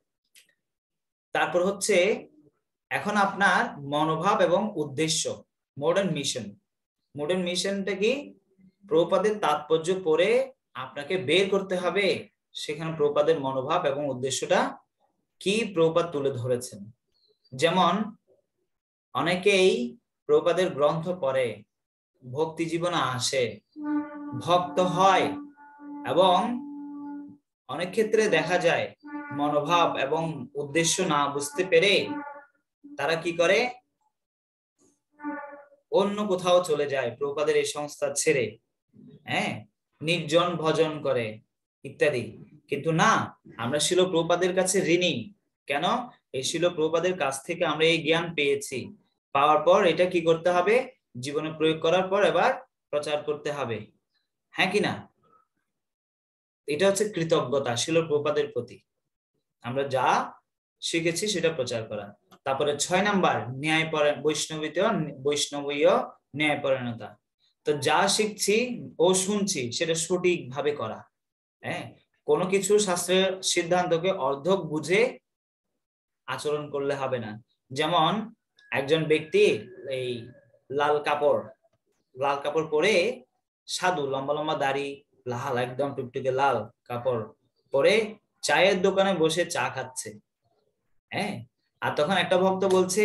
তারপর হচ্ছে এখন আপনার মনোভাব এবং উদ্দেশ্য, মডার্ন মিশন। মডার্ন মিশনটা কি, প্রভুপাদের তাৎপর্য পড়ে আপনাকে বের করতে হবে সেখানে প্রভুপাদের মনোভাব এবং উদ্দেশ্যটা কি প্রভুপাদ তুলে ধরেছেন। যেমন অনেকেই প্রভুপাদের গ্রন্থ পড়ে, ভক্তি জীবনে আসে, ভক্ত হয়, এবং অনেক ক্ষেত্রে দেখা যায় মনোভাব এবং উদ্দেশ্য না বুঝতে পেরে তারা কি করে, অন্য কোথাও চলে যায় প্রভুপাদের এই সংস্থা ছেড়ে, হ্যাঁ, নির্জন ভজন করে ইত্যাদি। কিন্তু না, আমরা শিল প্রভুপাদের কাছে ঋণী। কেন, এই শিল প্রভুপাদের কাছ থেকে আমরা এই জ্ঞান পেয়েছি, পাওয়ার পর এটা কি করতে হবে, জীবনে প্রয়োগ করার পর এবার প্রচার করতে হবে। হ্যাঁ কিনা, এটা হচ্ছে কৃতজ্ঞতা শিল প্রভুপাদের প্রতি, আমরা যা শিখেছি সেটা প্রচার করা। তারপরে 6 নাম্বার ন্যায়পরায়ণ, বৈষ্ণবীয় ন্যায়পরায়ণতা। তো যা শিখছি ও শুনছি সেটা সঠিক ভাবে করা। হ্যাঁ, কোনো কিছু শাস্ত্রের সিদ্ধান্তকে অর্ধক বুঝে আচরণ করলে হবে না। যেমন একজন ব্যক্তি এই লাল কাপড় পরে, সাধু, লম্বা লম্বা দাড়ি, লাল একদম টুকটুকে লাল কাপড় পরে চায়ের দোকানে বসে চা খাচ্ছে। হ্যাঁ, আর তখন একটা ভক্ত বলছে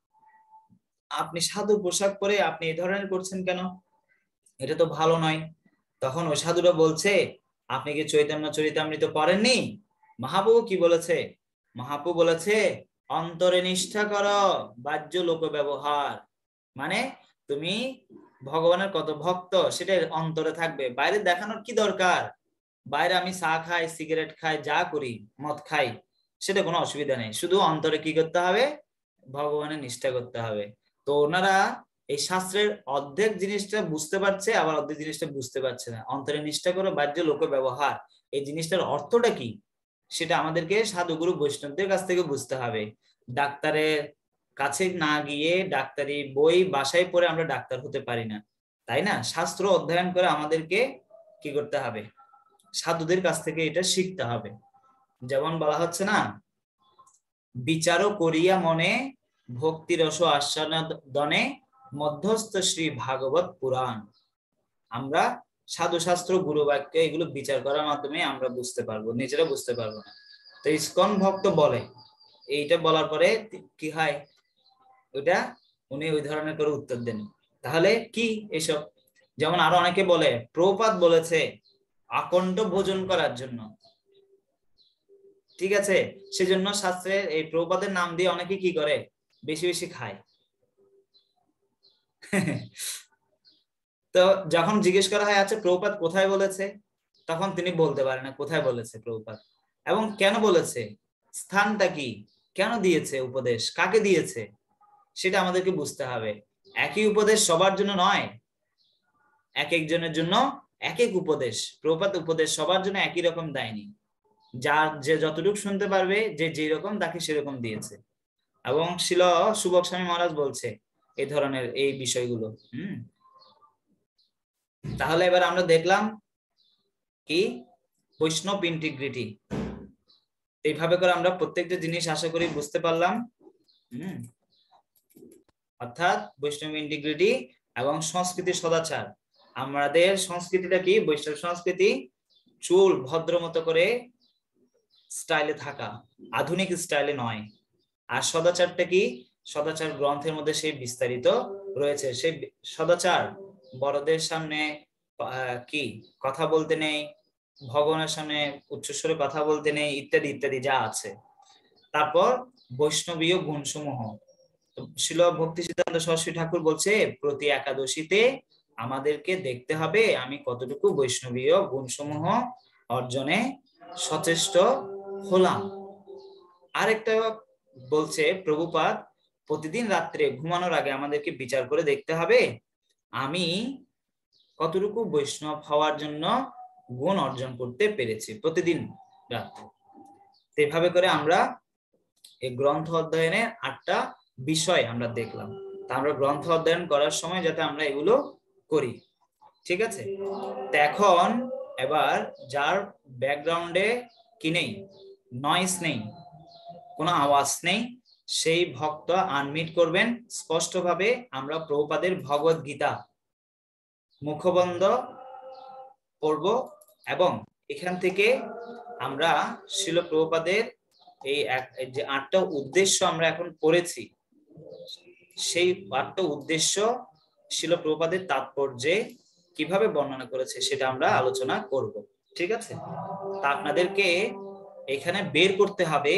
আপনি সাধু পোশাক পরে আপনি এই ধরনের করছেন কেন, এটা তো ভালো নয়। তখন ওই সাধুরা বলছে আপনি কি চৈতন্য চরিতামৃত পড়েননি, মহাপ্রভু কি বলেছে, মহাপ্রভু বলেছে অন্তরে নিষ্ঠা করো, বাহ্য লোক ব্যবহার। মানে তুমি ভগবানের কত ভক্ত সেটা অন্তরে থাকবে, বাইরে দেখানোর কি দরকার। বাইরে আমি চা খাই, সিগারেট খাই, যা করি, মদ খাই, সেটা কোনো অসুবিধা নেই, শুধু অন্তরে কি করতে হবে, ভগবানের নিষ্ঠা করতে হবে। তো ওনারা এই শাস্ত্রের অর্ধেক জিনিসটা বুঝতে পারছে, আবার অর্ধেক জিনিসটা বুঝতে পারছে না। অন্তরে নিষ্ঠা করে বাহ্য লোক ব্যবহার, এই জিনিসটার অর্থটা কি সেটা আমাদেরকে সাধুগুরু বৈষ্ণবদের কাছ থেকে বুঝতে হবে। ডাক্তারের কাছে না গিয়ে ডাক্তারি বই বাসায় পড়ে আমরা ডাক্তার হতে পারি না, তাই না? শাস্ত্র অধ্যয়ন করে আমাদেরকে কি করতে হবে, সাধুদের কাছ থেকে এটা শিখতে হবে। যেমন বলা হচ্ছে না, বিচারও করিয়া মনে ভক্তিরস আস্বাদনে মধ্যস্থ শ্রী ভাগবত পুরাণ। আমরা সাধু শাস্ত্র গুরু বাক্য এগুলো বিচার করার মাধ্যমে আমরা বুঝতে পারবো, নিজেরা বুঝতে পারবো না। তো ইসকন ভক্ত বলে, এইটা বলার পরে কি হয়, ওইটা উনি ওই ধরনের করে উত্তর দেন। তাহলে কি এসব, যেমন আরো অনেকে বলে প্রভুপাদ বলেছে আকণ্ঠ ভোজন করার জন্য, ঠিক আছে, সেজন্য শাস্ত্রে এই প্রভুপাদের নাম দিয়ে অনেকে কি করে, বেশি বেশি খায়। তো যখন জিজ্ঞেস করা হয় আচ্ছা প্রভুপাদ কোথায় বলেছে, তখন তিনি বলতে পারেন না কোথায় বলেছে প্রভুপাদ এবং কেন বলেছে, স্থানটা কি, কেন দিয়েছে উপদেশ, কাকে দিয়েছে, সেটা আমাদেরকে বুঝতে হবে। একই উপদেশ সবার জন্য নয়, এক একজনের জন্য এক এক উপদেশ। প্রভুপাদ উপদেশ সবার জন্য একই রকম দেয়নি, যার যে যতটুকু শুনতে পারবে, যে যেরকম তাকে সেরকম দিয়েছে। এবং শিল সুবক স্বামী মহারাজ বলছে এই ধরনের এই বিষয়গুলো। তাহলে এবার আমরা দেখলাম কি বৈষ্ণব ইন্টিগ্রিটি, এইভাবে করে আমরা প্রত্যেকটা জিনিস আশা করি বুঝতে পারলাম। অর্থাৎ বৈষ্ণব ইন্টিগ্রিটি এবং সংস্কৃতি সদাচার, আমাদের সংস্কৃতিটা কি? বৈষ্ণব সংস্কৃতি চুল ভদ্র মতো করে স্টাইলে থাকা, আধুনিক স্টাইলে নয়। আর সদাচারটা কি? সদাচার গ্রন্থের মধ্যে সেই বিস্তারিত রয়েছে। সেই সদাচার বড়দের সামনে কি কথা বলতে নেই, ভগবানের সামনে উচ্চস্বরে কথা বলতে নেই, ইত্যাদি ইত্যাদি যা আছে। তারপর বৈষ্ণবীয় গুণসমূহ, শ্রীল ভক্তি সিদ্ধান্ত সরস্বতী ঠাকুর বলছে প্রতি একাদশীতে আমাদেরকে দেখতে হবে আমি কতটুকু বৈষ্ণবীয় গুণসমূহ অর্জনে সচেষ্ট হলাম। আরেকটা বলছে প্রভুপাদ প্রতিদিন রাত্রে ঘুমানোর আগে আমাদেরকে বিচার করে দেখতে হবে আমি কতটুকু বৈষ্ণব হওয়ার জন্য গুণ অর্জন করতে পেরেছি প্রতিদিন রাত্রে। এভাবে করে আমরা এই গ্রন্থ অধ্যয়নের 8টা বিষয় আমরা দেখলাম। তা আমরা গ্রন্থ অধ্যয়ন করার সময় যাতে আমরা এগুলো করি, ঠিক আছে? তো এখন এবার যার ব্যাকগ্রাউন্ডে কি নেই, নয়েজ নেই, কোনো আওয়াজ নেই, সেই ভক্ত আনমিট করবেন স্পষ্টভাবে। আমরা প্রভুপাদের ভগবত গীতা মুখবন্ধ পড়ব এবং এখান থেকে আমরা শ্রীল প্রভুপাদের এই যে 8টা উদ্দেশ্য আমরা এখন পড়েছি, সেই 8টা উদ্দেশ্য শ্রীল প্রভুপাদের তাৎপর্যে কিভাবে বর্ণনা করেছে সেটা আমরা আলোচনা করব, ঠিক আছে? তা আপনাদেরকে এখানে বের করতে হবে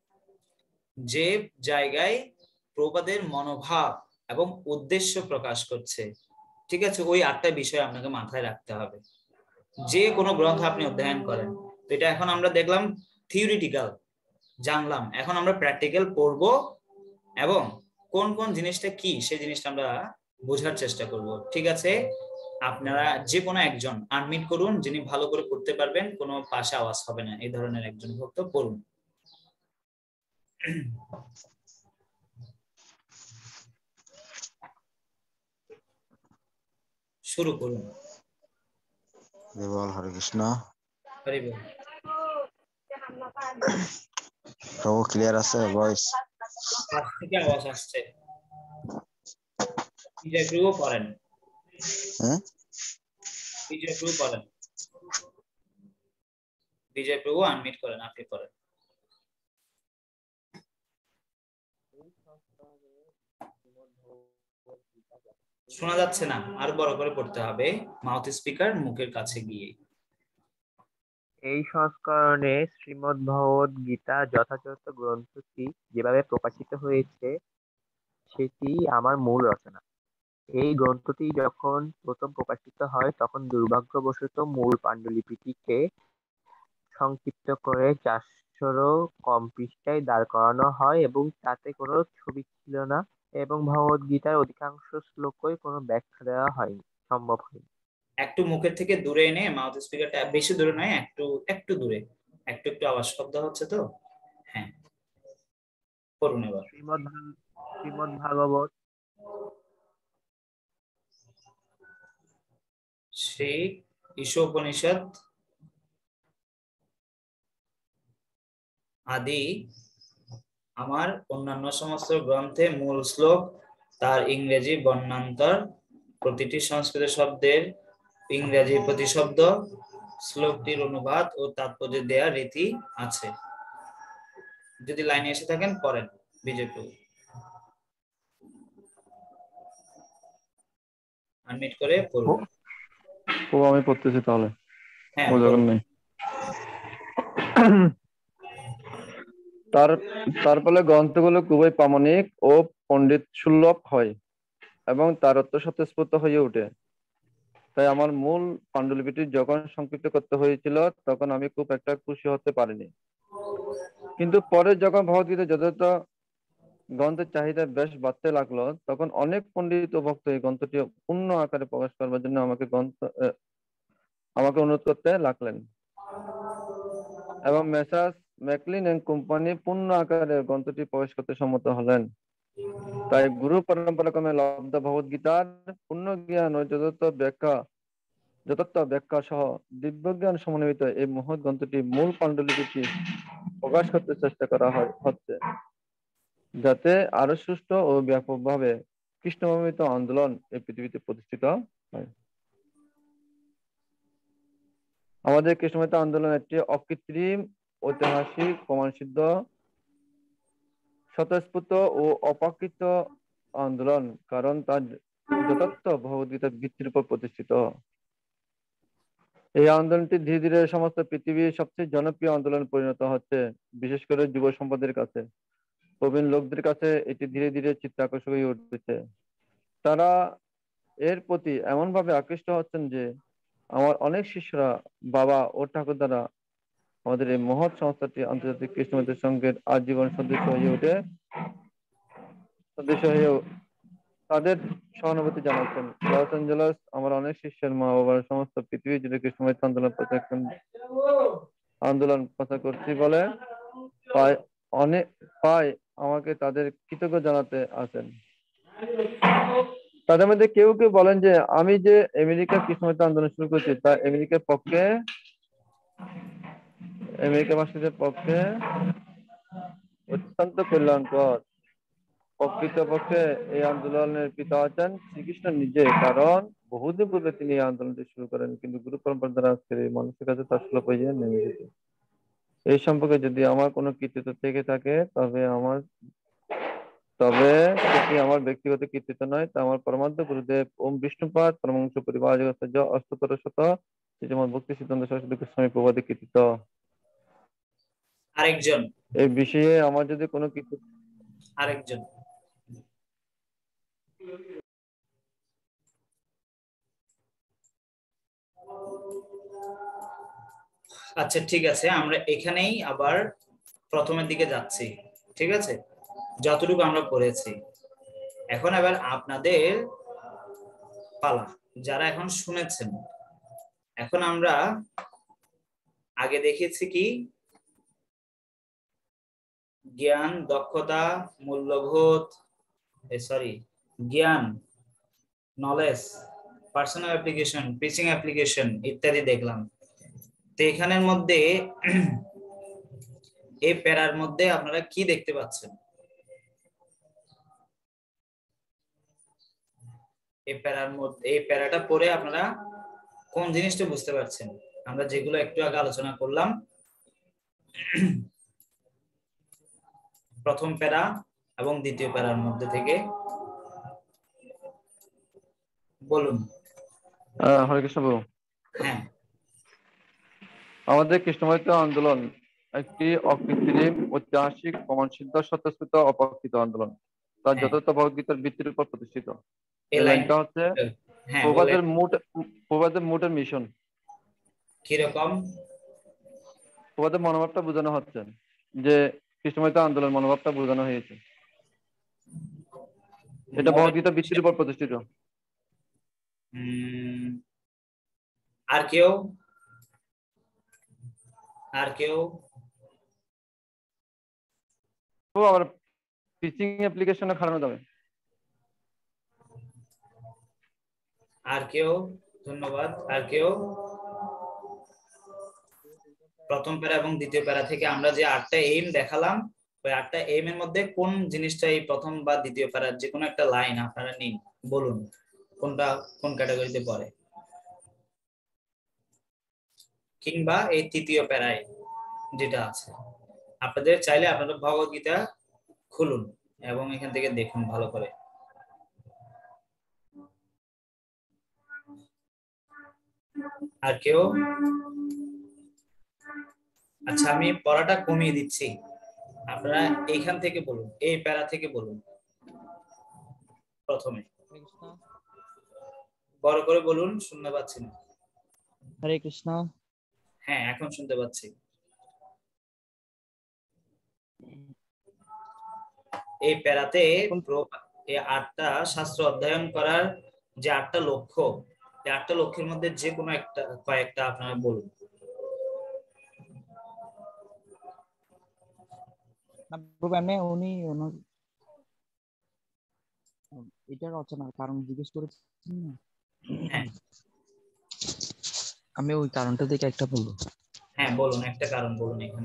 যে জায়গায় প্রভুপাদের মনোভাব এবং উদ্দেশ্য প্রকাশ করছে, ঠিক আছে? ওই 8টা বিষয় আপনাকে মাথায় রাখতে হবে যে কোনো গ্রন্থ আপনি অধ্যয়ন করেন। তো এটা এখন আমরা দেখলাম থিওরিটিক্যাল, জানলাম। এখন আমরা প্র্যাকটিক্যাল পড়ব এবং কোন কোন জিনিসটা কি সেই জিনিসটা আমরা বোঝার চেষ্টা করব, ঠিক আছে? আপনারা যে কোনো একজন আনমিট করুন যিনি ভালো করে পড়তে পারবেন, কোনো পাশে আওয়াজ হবে না, এই ধরনের একজন ভক্ত পড়ুন। শুরু করুন। হরে কৃষ্ণ। হরি বল। প্রভু ক্লিয়ার আছে ভয়েস? পাশ থেকে আওয়াজ আসছে। বিজয় প্রভু পড়েন। হ্যাঁ, বিজয় প্রভু পড়েন। বিজয় প্রভু আনমিট করেন, আপনি পড়েন। শোনা যাচ্ছে না, আরো বড় করে পড়তে হবে, মাউথ স্পিকার মুখের কাছে গিয়ে। এই সংস্করণে শ্রীমদ্ভগবদ্ গীতা যথাযথ গ্রন্থটি যেভাবে প্রকাশিত হয়েছে সেটি আমার মূল রচনা। এই গ্রন্থটি যখন প্রথম প্রকাশিত হয় তখন দুর্ভাগ্যবশত মূল পাণ্ডুলিপিটিকে সংক্ষিপ্ত করে 400-রও কম পৃষ্ঠায় দাঁড় করানো হয় এবং তাতে কোনো ছবি ছিল না এবং ভগবদ্গীতার অধিকাংশ শ্লোকই কোনো ব্যাখ্যা দেওয়া হয়নি, সম্ভব হয়নি। একটু মুখের থেকে দূরে এনে মাউথ স্পিকারটা, বেশি দূরে নয়, একটু একটু দূরে, একটু একটু আওয়াজ শব্দ হচ্ছে তো। হ্যাঁ, পড়ুন এবার। শ্রীমদ্ভাগবত শ্রী ঈশোপনিষদ আদি আমার অন্যান্য সমস্ত গ্রন্থে মূল শ্লোক, তার ইংরেজি বর্ণান্তর, প্রতিটি সংস্কৃত শব্দের ইংরেজি প্রতিশব্দ, শ্লোকটির অনুবাদ ও তাৎপর্য দেয়া রীতি আছে। যদি লাইনে এসে থাকেন পড়েন বিজেপি। আনমিট করে পড়ুন। ও আমি পড়তেছি তাহলে। হ্যাঁ, ও যখন নেই তার ফলে গ্রন্থগুলো খুবই প্রামাণিক ও পণ্ডিত সুলভ হয় এবং তার অর্থ স্বতঃস্ফূর্ত হয়ে ওঠে। তাই আমার মূল পাণ্ডুলিপিটি যখন সংক্ষিপ্ত করতে হয়েছিল তখন আমি খুব একটা খুশি হতে পারিনি, কিন্তু পরে যখন ভগবদ্গীতা যথাযথ গ্রন্থের চাহিদা বেশ বাড়তে লাগলো তখন অনেক পণ্ডিত ও ভক্ত এই গ্রন্থটি পূর্ণ আকারে প্রকাশ করবার জন্য আমাকে অনুরোধ করতে লাগলেন এবং মেসার্স ম্যাকলিন এন্ড কোম্পানি পূর্ণ আকারে গ্রন্থটি প্রকাশ করতে সম্মত হলেন। তাই গুরু পরম্পরাক্রমে লব্ধ ভগবদ্গীতার পূর্ণ জ্ঞান ও যথার্থ ব্যাখ্যা সহ দিব্যজ্ঞান সমন্বিত এই মহৎ গ্রন্থটি মূল পাণ্ডুলিপিটি প্রকাশ করতে চেষ্টা করা হচ্ছে, যাতে আরো সুষ্ঠু ও ব্যাপকভাবে কৃষ্ণপ্রমিত আন্দোলন এই পৃথিবীতে প্রতিষ্ঠিত হয়। আমাদের কৃষ্ণমত আন্দোলন একটি অকৃত্রিম, ঐতিহাসিক, প্রমাণসিদ্ধ, স্বতঃস্ফূর্ত ও অপ্রাকৃত আন্দোলন, কারণ তা যথার্থ ভগবদ্গীতার ভিত্তির উপর প্রতিষ্ঠিত। এই আন্দোলনটি ধীরে ধীরে সমস্ত পৃথিবীর সবচেয়ে জনপ্রিয় আন্দোলনে পরিণত হচ্ছে, বিশেষ করে যুব সম্প্রদায়ের কাছে। প্রবীণ লোকদের কাছে এটি ধীরে ধীরে চিত্তাকর্ষক হয়ে উঠছে। তারা এর প্রতি এমন ভাবে আকৃষ্ট হচ্ছেন যে আমার অনেক শিষ্যরা, বাবা ও ঠাকুরদারা আমাদের এই মহৎ সংস্থাটি আন্তর্জাতিক কৃষ্ণমত সংঘের আজীবন সদস্য হয়ে তাদের সহানুভূতি জানাচ্ছেন। লস অ্যাঞ্জেলস আমার অনেক শিষ্যের মা বাবার সমস্ত পৃথিবী জুড়ে কৃষ্ণমত আন্দোলন প্রচার করছি বলে পায় আমাকে তাদের কৃতজ্ঞ জানাতে আছেন। তাদের মধ্যে কেউ কেউ বলেন যে আমি যে আমেরিকা কৃষ্ণমত আন্দোলন শুরু করছি তা আমেরিকাবাসীদের পক্ষে অত্যন্ত কল্যাণকর। প্রকৃতপক্ষে এই আন্দোলনের পিতা হচ্ছেন শ্রীকৃষ্ণ নিজে, কারণ বহুদিন পূর্বে তিনি এই আন্দোলনটি শুরু করেন, কিন্তু গুরু পরম্পরা দ্বারা আজকের এই মানুষের কাছে তার সুলভ হয়ে নেমে গেছে। এই সম্পর্কে যদি আমার কোনো কৃতিত্ব থেকে থাকে তবে সেটি আমার ব্যক্তিগত কৃতিত্ব নয়, তা আমার পরমার্থ গুরুদেব ওম বিষ্ণুপাদ পরমহংস পরিব্রাজকাচার্য অষ্টতর শত যেমন ভক্তি সিদ্ধান্ত সরস্বতী গোস্বামী প্রবাদের কৃতিত্ব। আরেকজন এই বিষয়ে আমার যদি কোনো আরেকজন আচ্ছা, ঠিক আছে, আমরা এখানেই আবার প্রথমের দিকে যাচ্ছি। ঠিক আছে, যতটুকু আমরা পড়েছি। এখন আবার আপনাদের পালা, যারা এখন শুনেছেন। এখন আমরা আগে দেখেছি কি জ্ঞান, দক্ষতা, মূল্যবোধ, জ্ঞান, knowledge, personal application, teaching application ইত্যাদি দেখলাম। তো এখানের মধ্যে এই প্যারার মধ্যে আপনারা কি দেখতে পাচ্ছেন? এই প্যারাটা পড়ে আপনারা কোন জিনিসটা বুঝতে পারছেন? আমরা যেগুলো একটু আগে আলোচনা করলাম, প্রথম প্যারা এবং দ্বিতীয় প্যারার মধ্যে থেকে বলুন। হরে কৃষ্ণ বাবু, হ্যাঁ, আমাদের কৃষ্ণমত আন্দোলন একটি অকৃত্রিম, ঐতিহাসিক, প্রমাণসিদ্ধ, স্বতঃস্ফূর্ত, অপ্রাকৃত আন্দোলন, তার যথার্থ ভগবদ্গীতার ভিত্তির উপর প্রতিষ্ঠিত। এই লাইনটা হচ্ছে প্রবাদের মোটের মিশন। কিরকম? প্রবাদের মনোভাবটা বোঝানো হচ্ছে, যে কৃষ্ণমত আন্দোলন মনোভাবটা বোঝানো হয়েছে। এটা ভগবদ্গীতার ভিত্তির উপর প্রতিষ্ঠিত। আর কেউ আবার টিচিং অ্যাপ্লিকেশনে খারানো যাবে। আর কেউ? ধন্যবাদ। আর কেউ? প্রথম প্যারা এবং দ্বিতীয় প্যারা থেকে আমরা যে 8টা এইম দেখালাম, ওই 8টা এইম এর মধ্যে কোন জিনিসটা এই প্রথম বা দ্বিতীয় প্যারার যে কোনো একটা লাইন আপনারা নিন, বলুন কোনটা কোন ক্যাটাগরিতে পড়ে, কিংবা এই তৃতীয় প্যারায় যেটা আছে। আপনাদের চাইলে আপনারা ভগবদ্গীতা খুলুন এবং এখান থেকে দেখুন ভালো করে। আর কেউ? আচ্ছা, আমি পড়াটা কমিয়ে দিচ্ছি, আপনারা এইখান থেকে বলুন, এই প্যারা থেকে বলুন। প্রথমে বড় করে বলুন, শুনতে পাচ্ছি না। হরে কৃষ্ণ। হ্যাঁ, এখন শুনতে পাচ্ছি। এই প্যারাতে এই 8টা শাস্ত্র অধ্যয়ন করার যে 8টা লক্ষ্য, এই 8টা লক্ষ্যের মধ্যে যে কোনো একটা কয়েকটা আপনারা বলুন। এটা রচনার কারণ জিজ্ঞেস করেছেন না? আমি ওই কারণটা থেকে একটা বলবো। হ্যাঁ বলুন, একটা কারণ বলুন এখানে।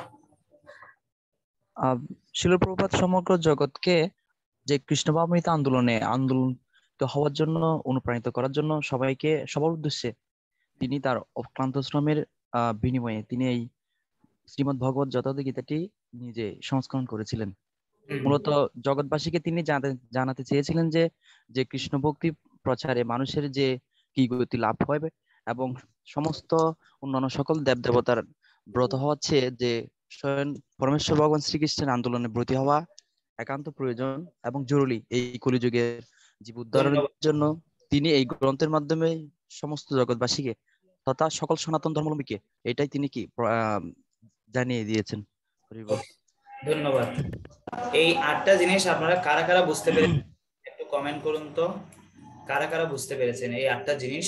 শিল প্রভুপাদ সমগ্র জগৎকে যে কৃষ্ণ ভাবমৃত আন্দোলন হওয়ার জন্য অনুপ্রাণিত করার জন্য সবার উদ্দেশ্যে তিনি তার অক্লান্ত শ্রমের বিনিময়ে তিনি এই শ্রীমদ্ ভগবত গীতাটি নিজে সংস্করণ করেছিলেন। মূলত জগৎবাসীকে তিনি জানাতে চেয়েছিলেন যে যে কৃষ্ণ ভক্তি প্রচারে মানুষের যে কি গতি লাভ হবে এবং সমস্ত অন্যান্য সকল দেবদেবতার ব্রত হচ্ছে যে স্বয়ং পরমেশ্বর ভগবান শ্রীকৃষ্ণের আন্দোলনে ব্রতী হওয়া একান্ত প্রয়োজন এবং জরুরি এই কলিযুগের জীব উদ্ধারের ধন্যবাদ। জন্য তিনি এই গ্রন্থের মাধ্যমে সমস্ত জগৎবাসীকে তথা সকল সনাতন ধর্মাবলম্বীকে এটাই তিনি কি জানিয়ে দিয়েছেন। হরি বল। ধন্যবাদ। এই 8টা জিনিস আপনারা কারা কারা বুঝতে পেরেছেন একটু কমেন্ট করুন তো, কারা কারা বুঝতে পেরেছেন এই 8টা জিনিস,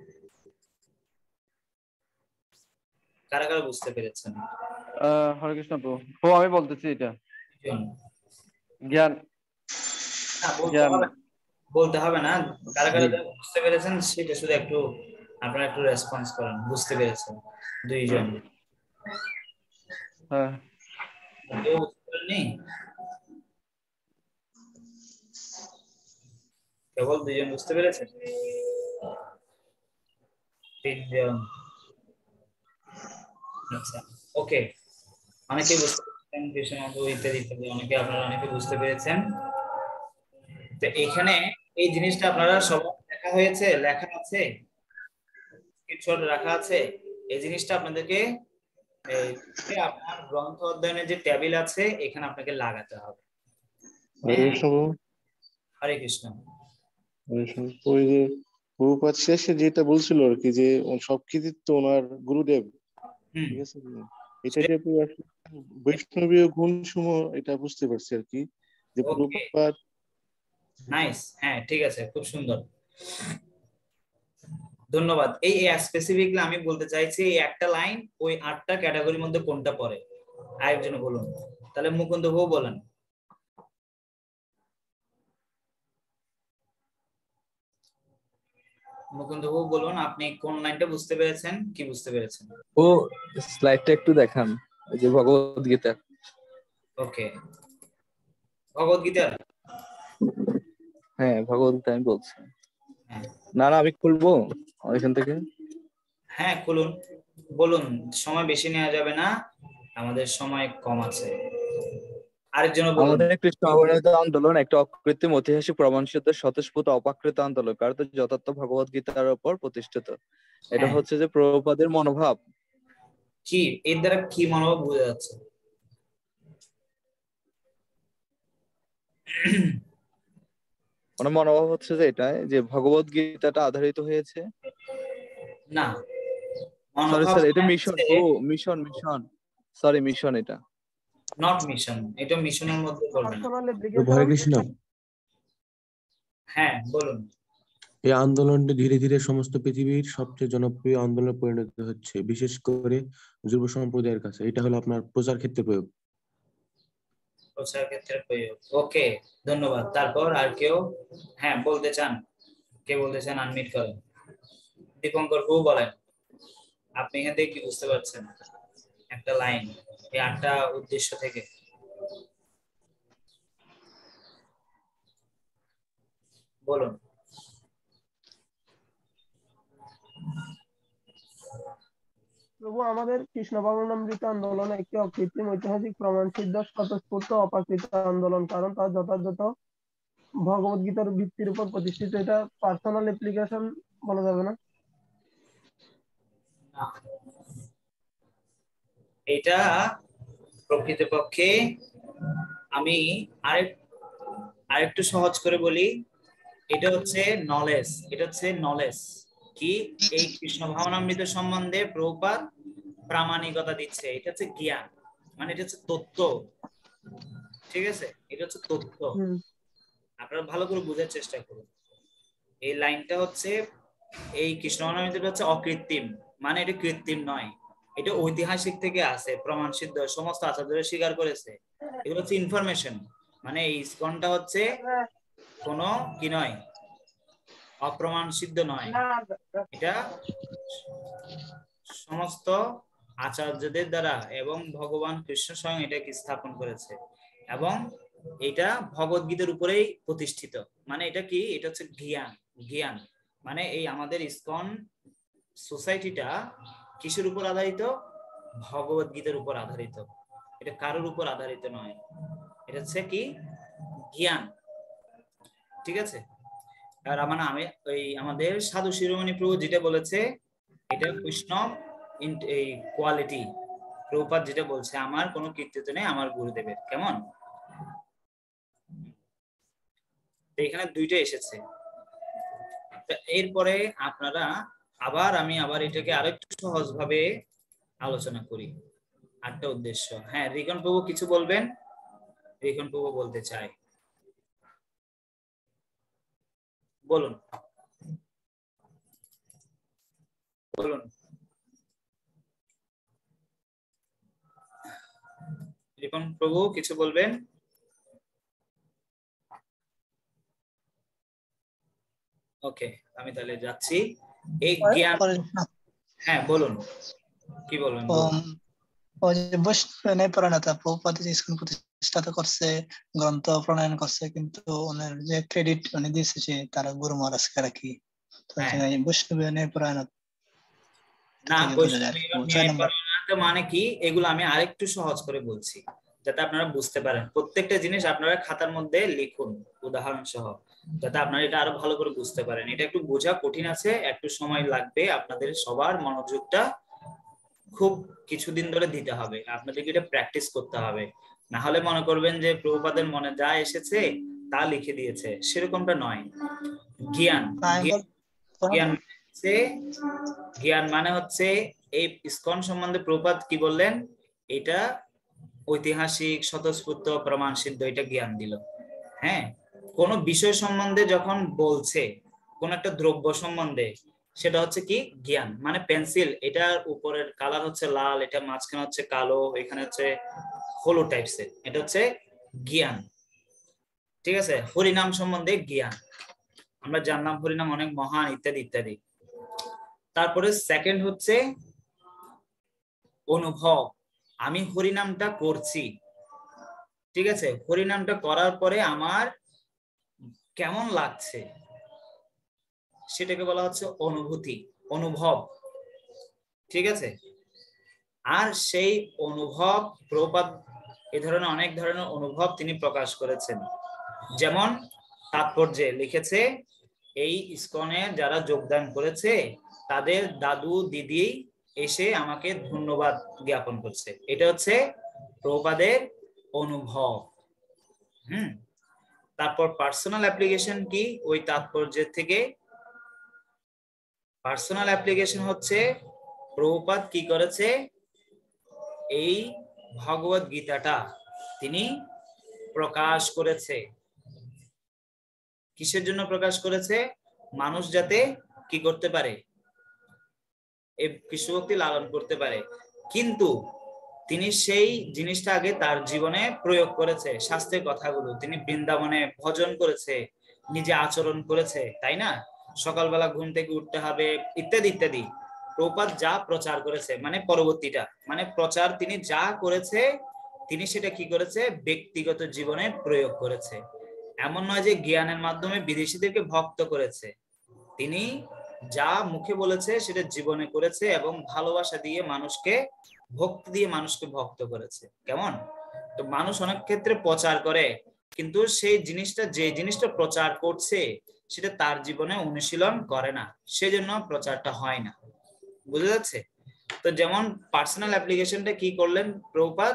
কারা কারা বুঝতে পেরেছেন? হরে কৃষ্ণ প্রভু, আমি বলতেছি এটা জন। জ্ঞান না, জ্ঞান বলতে হবে না, কারা কারা বুঝতে পেরেছেন সেটা শুধু একটু আপনারা একটু রেসপন্স করেন, বুঝতে পেরেছেন 2 জন। হ্যাঁ কেউ বুঝতে পারেননি? কেবল 2 জন বুঝতে পেরেছেন? 3 জন। আচ্ছা, ওকে। অনেকে বুঝতে পেরেছেন, কৃষ্ণমাধব ইত্যাদি ইত্যাদি, অনেকে বুঝতে পেরেছেন। তো এখানে এই জিনিসটা আপনারা সবাই লেখা হয়েছে, লেখা আছে, স্ক্রিনশট রাখা আছে। এই জিনিসটা আপনাদেরকে আপনার গ্রন্থ অধ্যয়নের যে টেবিল আছে এখানে আপনাকে লাগাতে হবে। হরে কৃষ্ণ। ওই যে প্রভুপাদ শেষে যেটা বলছিল আর কি, যে সব কৃতিত্ব ওনার গুরুদেব, ঠিক আছে, এটা যে বৈষ্ণবীয় গুণ সমূহ এটা বুঝতে পারছি আর কি, যে প্রভুপাদ। নাইস, হ্যাঁ ঠিক আছে, খুব সুন্দর, ধন্যবাদ। এই স্পেসিফিকলি আমি বলতে চাইছি এই একটা লাইন ওই 8টা ক্যাটাগরির মধ্যে কোনটা পড়ে, আরেকজন বলুন। তাহলে মুকুন্দ বাবু বলেন। মুকুন্দ বাবু বলুন, আপনি কোন লাইনটা বুঝতে পেরেছেন, কি বুঝতে পেরেছেন? ও স্লাইডটা একটু দেখান, এই যে ভগবত গীতা। ওকে, ভগবত গীতা। হ্যাঁ ভগবত গীতা আমি বলছি। না আমি খুলবো এখান থেকে। হ্যাঁ খুলুন, বলুন, সময় বেশি নেওয়া যাবে না, আমাদের সময় কম আছে। আরেকজন বলুন। আমাদের কৃষ্ণ অবনীত আন্দোলন একটা অকৃত্রিম ঐতিহাসিক প্রমাণসিদ্ধ স্বতঃস্ফূর্ত অপাকৃত আন্দোলন, কারণ যথার্থ ভগবত গীতার উপর প্রতিষ্ঠিত। এটা হচ্ছে যে প্রভুপাদের মনোভাব। কি এর দ্বারা কি মনোভাব বোঝা যাচ্ছে? মানে মনোভাব হচ্ছে যে এটা, যে ভগবত গীতাটা আধারিত হয়েছে। না, সরি স্যার, এটা mission, mission mission, sorry mission, এটা নট মিশন, এটা মিশনের মধ্যে পড়বে না। হরে কৃষ্ণ। হ্যাঁ বলুন। এই আন্দোলনটি ধীরে ধীরে সমস্ত পৃথিবীর সবচেয়ে জনপ্রিয় আন্দোলনে পরিণত হচ্ছে, বিশেষ করে যুব সম্প্রদায়ের কাছে। এটা হলো আপনার প্রচার ক্ষেত্রে প্রয়োগ। প্রচার ক্ষেত্রে প্রয়োগ, ওকে ধন্যবাদ। তারপর আর কেউ হ্যাঁ বলতে চান? কে বলতে চান আনমিট করেন। দীপঙ্কর বাবু বলেন, আপনি এখান থেকে কি বুঝতে পারছেন একটা লাইন এই 8টা উদ্দেশ্য থেকে? বলুন। প্রভু, আমাদের কৃষ্ণ ভাবনামৃত আন্দোলন একটি অকৃত্রিম ঐতিহাসিক প্রমাণসিদ্ধ স্বতঃস্ফূর্ত অপাকৃত আন্দোলন, কারণ তার যথাযথ ভগবত গীতার ভিত্তির উপর প্রতিষ্ঠিত। এটা পার্সোনাল অ্যাপ্লিকেশন বলা যাবে না? এটা প্রকৃতপক্ষে আমি আরেকটু সহজ করে বলি, এটা হচ্ছে নলেজ, এটা হচ্ছে নলেজ কি এই কৃষ্ণ ভাবনামৃত সম্বন্ধে প্রভুপাদ প্রামাণিকতা দিচ্ছে, এটা হচ্ছে জ্ঞান, মানে এটা হচ্ছে তথ্য, ঠিক আছে, এটা হচ্ছে তথ্য। আপনারা ভালো করে বোঝার চেষ্টা করুন। এই লাইনটা হচ্ছে এই কৃষ্ণ ভাবনামৃতটা হচ্ছে অকৃত্রিম, মানে এটা কৃত্রিম নয়, এটা ঐতিহাসিক থেকে আছে, প্রমাণ সিদ্ধ, সমস্ত আচার্যরা স্বীকার করেছে। এগুলো হচ্ছে ইনফরমেশন, মানে এই ইসকনটা হচ্ছে কোনো কি নয়, অপ্রমাণ সিদ্ধ নয়, এটা সমস্ত আচার্যদের দ্বারা এবং ভগবান কৃষ্ণ স্বয়ং এটাকে স্থাপন করেছে, এবং এটা ভগবত গীতার উপরেই প্রতিষ্ঠিত। মানে এটা কি, এটা হচ্ছে জ্ঞান, জ্ঞান মানে এই আমাদের ইসকন সোসাইটিটা কিসের উপর আধারিত? ভগবত গীতার উপর আধারিত। এটা কারোর উপর আধারিত নয়, এটা হচ্ছে কি জ্ঞান। ঠিক আছে, আর আমি ওই আমাদের সাধু শিরোমণি প্রভু যেটা বলেছে এটা বৈষ্ণব এই কোয়ালিটি। প্রভুপাদ যেটা বলছে আমার কোনো কীর্তিত নেই আমার গুরুদেবের, কেমন? এখানে দুইটা এসেছে। এরপরে আপনারা আমি এটাকে আরেকটু সহজ ভাবে আলোচনা করি। 8টা উদ্দেশ্য। হ্যাঁ, রিকন প্রভু কিছু বলবেন? রিকন প্রভু বলতে চায়, বলুন বলুন। রিকন প্রভু কিছু বলবেন? ওকে, আমি তাহলে যাচ্ছি। এই জ্ঞান, হ্যাঁ বলুন, কি বলবেন? ওই যে বৈষ্ণব পরায়ণতা প্রভুপাদ ইসকন প্রতিষ্ঠাতা করছে, গ্রন্থ প্রণয়ন করছে, কিন্তু ওনার যে ক্রেডিট মানে দিয়েছে যে তারা গুরু মহারাজকে আর কি, বৈষ্ণব পরায়ণতা না, বৈষ্ণব মানে কি এগুলো আমি আরেকটু সহজ করে বলছি যাতে আপনারা বুঝতে পারেন। প্রত্যেকটা জিনিস আপনারা খাতার মধ্যে লিখুন উদাহরণ সহ, যাতে আপনারা এটা আরো ভালো করে বুঝতে পারেন। এটা একটু বোঝা কঠিন আছে, একটু সময় লাগবে, আপনাদের সবার মনোযোগটা খুব কিছুদিন ধরে দিতে হবে, আপনাদেরকে এটা প্র্যাকটিস করতে হবে। না হলে মনে করবেন যে প্রভুপাদের মনে যা এসেছে তা লিখে দিয়েছে, সেরকমটা নয়। জ্ঞান জ্ঞান মানে হচ্ছে এই ইসকন সম্বন্ধে প্রভুপাদ কি বললেন, এটা ঐতিহাসিক স্বতঃস্ফূর্ত প্রমাণ সিদ্ধ, এটা জ্ঞান দিল। হ্যাঁ, কোন বিষয় সম্বন্ধে যখন বলছে, কোন একটা দ্রব্য সম্বন্ধে, সেটা হচ্ছে কি জ্ঞান। মানে পেন্সিল, এটার উপরের কালার হচ্ছে লাল, এটা মাঝখানে হচ্ছে কালো, এখানে হচ্ছে হলুদ টাইপসের, এটা হচ্ছে জ্ঞান। ঠিক আছে, হরিনাম সম্বন্ধে জ্ঞান, আমরা জানলাম হরিনাম অনেক মহান ইত্যাদি ইত্যাদি। তারপরে সেকেন্ড হচ্ছে অনুভব, আমি হরিনামটা করছি, ঠিক আছে, হরিনামটা করার পরে আমার কেমন লাগছে সেটাকে বলা হচ্ছে অনুভূতি, অনুভব। ঠিক আছে, আর সেই অনুভব প্রভুপাদ এই ধরনের অনেক ধরনের অনুভব তিনি প্রকাশ করেছেন। যেমন তাৎপর্যে লিখেছে, এই ইসকনে যারা যোগদান করেছে তাদের দাদু দিদি এসে আমাকে ধন্যবাদ জ্ঞাপন করছে, এটা হচ্ছে প্রভুপাদের অনুভব। তারপর পার্সোনাল অ্যাপ্লিকেশন কি ওই তাৎপর্যের থেকে? পার্সোনাল অ্যাপ্লিকেশন হচ্ছে প্রভুপাদ কি করেছে, এই ভগবত গীতাটা তিনি প্রকাশ করেছে। কিসের জন্য প্রকাশ করেছে? মানুষ যাতে কি করতে পারে, এই কৃষ্ণভক্তি লালন করতে পারে। কিন্তু তিনি সেই জিনিসটা আগে তার জীবনে প্রয়োগ করেছে, শাস্ত্রের কথাগুলো তিনি বৃন্দাবনে ভজন করেছে, নিজে আচরণ করেছে, তাই না? সকালবেলা ঘুম থেকে উঠতে হবে ইত্যাদি ইত্যাদি। প্রভুপাদ যা প্রচার করেছে, মানে পরবর্তীটা, মানে প্রচার তিনি যা করেছে তিনি সেটা কি করেছে, ব্যক্তিগত জীবনে প্রয়োগ করেছে। এমন নয় যে জ্ঞানের মাধ্যমে বিদেশিদেরকে ভক্ত করেছে, তিনি যা মুখে বলেছে সেটা জীবনে করেছে এবং ভালোবাসা দিয়ে মানুষকে, ভক্তি দিয়ে মানুষকে ভক্ত করেছে। কেমন? তো মানুষ অনেক ক্ষেত্রে প্রচার করে, কিন্তু সেই জিনিসটা, যে জিনিসটা প্রচার করছে সেটা তার জীবনে অনুশীলন করে না, সেজন্য প্রচারটা হয় না। বুঝা যাচ্ছে? তো যেমন পার্সোনাল অ্যাপ্লিকেশনটা কি করলেন প্রভুপাদ?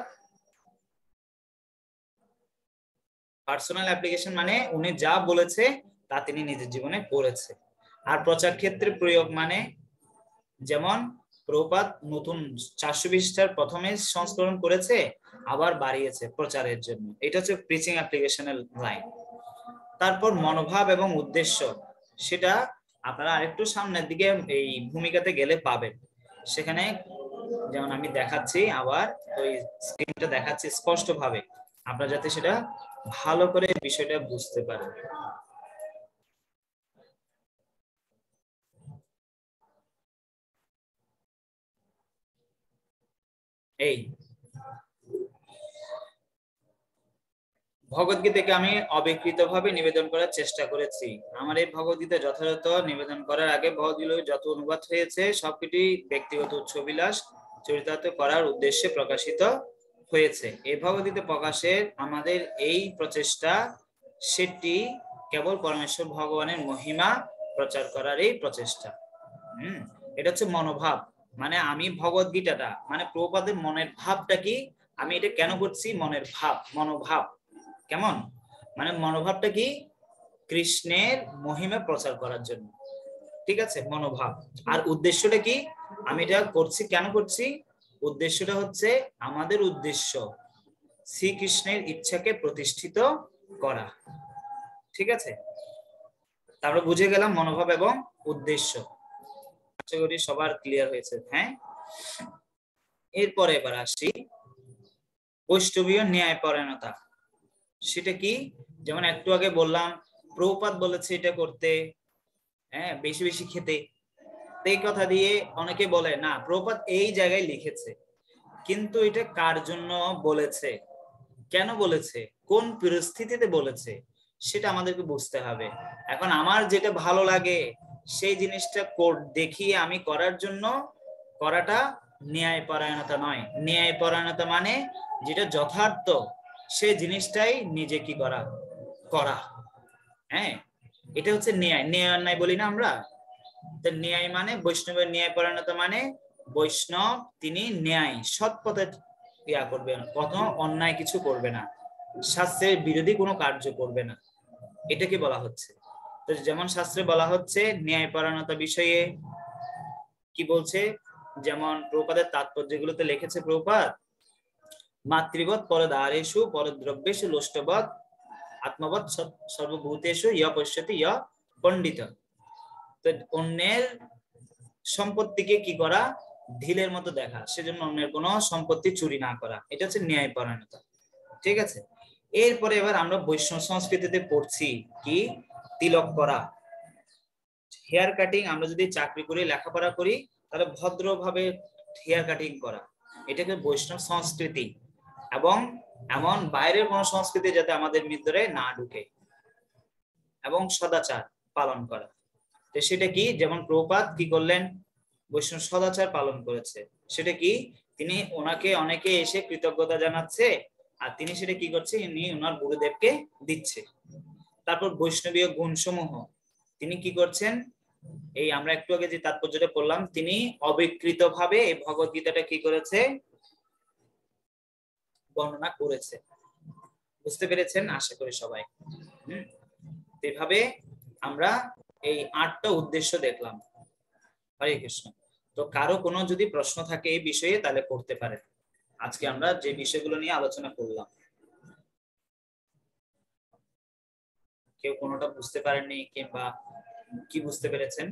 পার্সোনাল অ্যাপ্লিকেশন মানে উনি যা বলেছে তা তিনি নিজের জীবনে করেছে। আর প্রচার ক্ষেত্রে প্রয়োগ মানে, যেমন প্রভুপাদ নতুন 420টার প্রথমে সংস্করণ করেছে, আবার বাড়িয়েছে প্রচারের জন্য, এটা হচ্ছে প্রিচিং অ্যাপ্লিকেশনাল লাইন। তারপর মনোভাব এবং উদ্দেশ্য, সেটা আপনারা আরেকটু সামনের দিকে এই ভূমিকাতে গেলে পাবেন। সেখানে যেমন আমি দেখাচ্ছি, আবার ওই স্ক্রিনটা দেখাচ্ছি স্পষ্ট ভাবে, আপনারা যাতে সেটা ভালো করে বিষয়টা বুঝতে পারেন। এই ভগবদ্গীতাকে আমি অবিকৃতভাবে নিবেদন করার চেষ্টা করেছি। আমার এই ভগবদ্গীতা যথাযথ নিবেদন করার আগে ভগবদ্গীতার যত অনুবাদ হয়েছে সবকিছু ব্যক্তিগত উৎসবিলাস চরিতার্থ করার উদ্দেশ্যে প্রকাশিত হয়েছে। এই ভগবদ্গীতা প্রকাশের আমাদের এই প্রচেষ্টা, সেটি কেবল পরমেশ্বর ভগবানের মহিমা প্রচার করার এই প্রচেষ্টা। এটা হচ্ছে মনোভাব, মানে আমি ভগবদ্গীতাটা মানে প্রভুপাদের মনের ভাবটা কি, আমি এটা কেন করছি, মনের ভাব, মনোভাব কেমন, মানে মনোভাবটা কি, কৃষ্ণের মহিমা প্রচার করার জন্য, ঠিক আছে, মনোভাব। আর উদ্দেশ্যটা কি, আমি এটা করছি কেন করছি, উদ্দেশ্যটা হচ্ছে আমাদের উদ্দেশ্য শ্রীকৃষ্ণের ইচ্ছাকে প্রতিষ্ঠিত করা, ঠিক আছে। তারপরে বুঝে গেলাম মনোভাব এবং উদ্দেশ্য, আশা করি সবার ক্লিয়ার হয়েছে। হ্যাঁ, এরপরে এবার আসি বৈষ্ণবীয় ন্যায়পরায়ণতা। সেটা কি, যেমন একটু আগে বললাম প্রভুপাদ বলেছে এটা করতে, হ্যাঁ, বেশি বেশি খেতে, এই কথা দিয়ে অনেকে বলে না প্রভুপাদ এই জায়গায় লিখেছে, কিন্তু এটা কার জন্য বলেছে, কেন বলেছে, কোন পরিস্থিতিতে বলেছে, সেটা আমাদেরকে বুঝতে হবে। এখন আমার যেটা ভালো লাগে সেই জিনিসটা দেখিয়ে আমি করার জন্য করাটা ন্যায়পরায়ণতা নয়। ন্যায়পরায়ণতা মানে যেটা যথার্থ সেই জিনিসটাই নিজে কি করা, হ্যাঁ, এটা হচ্ছে ন্যায়। ন্যায় অন্যায় বলি না আমরা, তো ন্যায় মানে বৈষ্ণবের ন্যায়পরায়ণতা মানে বৈষ্ণব তিনি ন্যায় সৎ পথে ইয়া করবে না, কত অন্যায় কিছু করবে না, শাস্ত্রের বিরোধী কোনো কার্য করবে না, এটাকে বলা হচ্ছে। তো যেমন শাস্ত্রে বলা হচ্ছে ন্যায়পরায়ণতা বিষয়ে কি বলছে, যেমন প্রভুপাদের তাৎপর্যগুলোতে লিখেছে প্রভুপাদ, মাতৃবৎ পরদারেষু পরদ্রব্যেষু লোষ্টবৎ আত্মবৎ সর্বভূতেষু ইয় পশ্যতি ইয় পণ্ডিত। তো অন্যের সম্পত্তিকে কি করা, ঢিলের মতো দেখা, সেজন্য অন্যের কোনো সম্পত্তি চুরি না করা, এটা হচ্ছে ন্যায়পরায়ণতা, ঠিক আছে। এরপরে এবার আমরা বৈষ্ণব সংস্কৃতিতে পড়ছি কি, তিলক করা, হেয়ার কাটিং। আমরা যদি চাকরি করি লেখাপড়া করি তাহলে ভদ্রভাবে হেয়ার কাটিং করা, এটাকে বৈষ্ণব সংস্কৃতি, এবং এমন বাইরের কোন সংস্কৃতি যাতে আমাদের ভিতরে না ঢুকে, এবং সদাচার পালন করা। তো সেটা কি, যেমন প্রভুপাদ কি করলেন, বৈষ্ণব সদাচার পালন করেছে, সেটা কি, তিনি ওনাকে অনেকে এসে কৃতজ্ঞতা জানাচ্ছে আর তিনি সেটা কি করছে, ইনি ওনার গুরুদেবকে দিচ্ছে। তারপর বৈষ্ণবীয় গুণসমূহ তিনি কি করছেন, এই আমরা একটু আগে যে তাৎপর্যটা পড়লাম, তিনি অবিকৃতভাবে এই ভগবদ্গীতাটা কি করেছে, বর্ণনা করেছে। বুঝতে পেরেছেন আশা করি সবাই। এভাবে আমরা এই 8টা উদ্দেশ্য দেখলাম। হরে কৃষ্ণ। তো কারো কোনো যদি প্রশ্ন থাকে এই বিষয়ে তাহলে করতে পারেন। আজকে আমরা যে বিষয়গুলো নিয়ে আলোচনা করলাম, কেউ কোনোটা বুঝতে পারেননি কিংবা কি বুঝতে পেরেছেন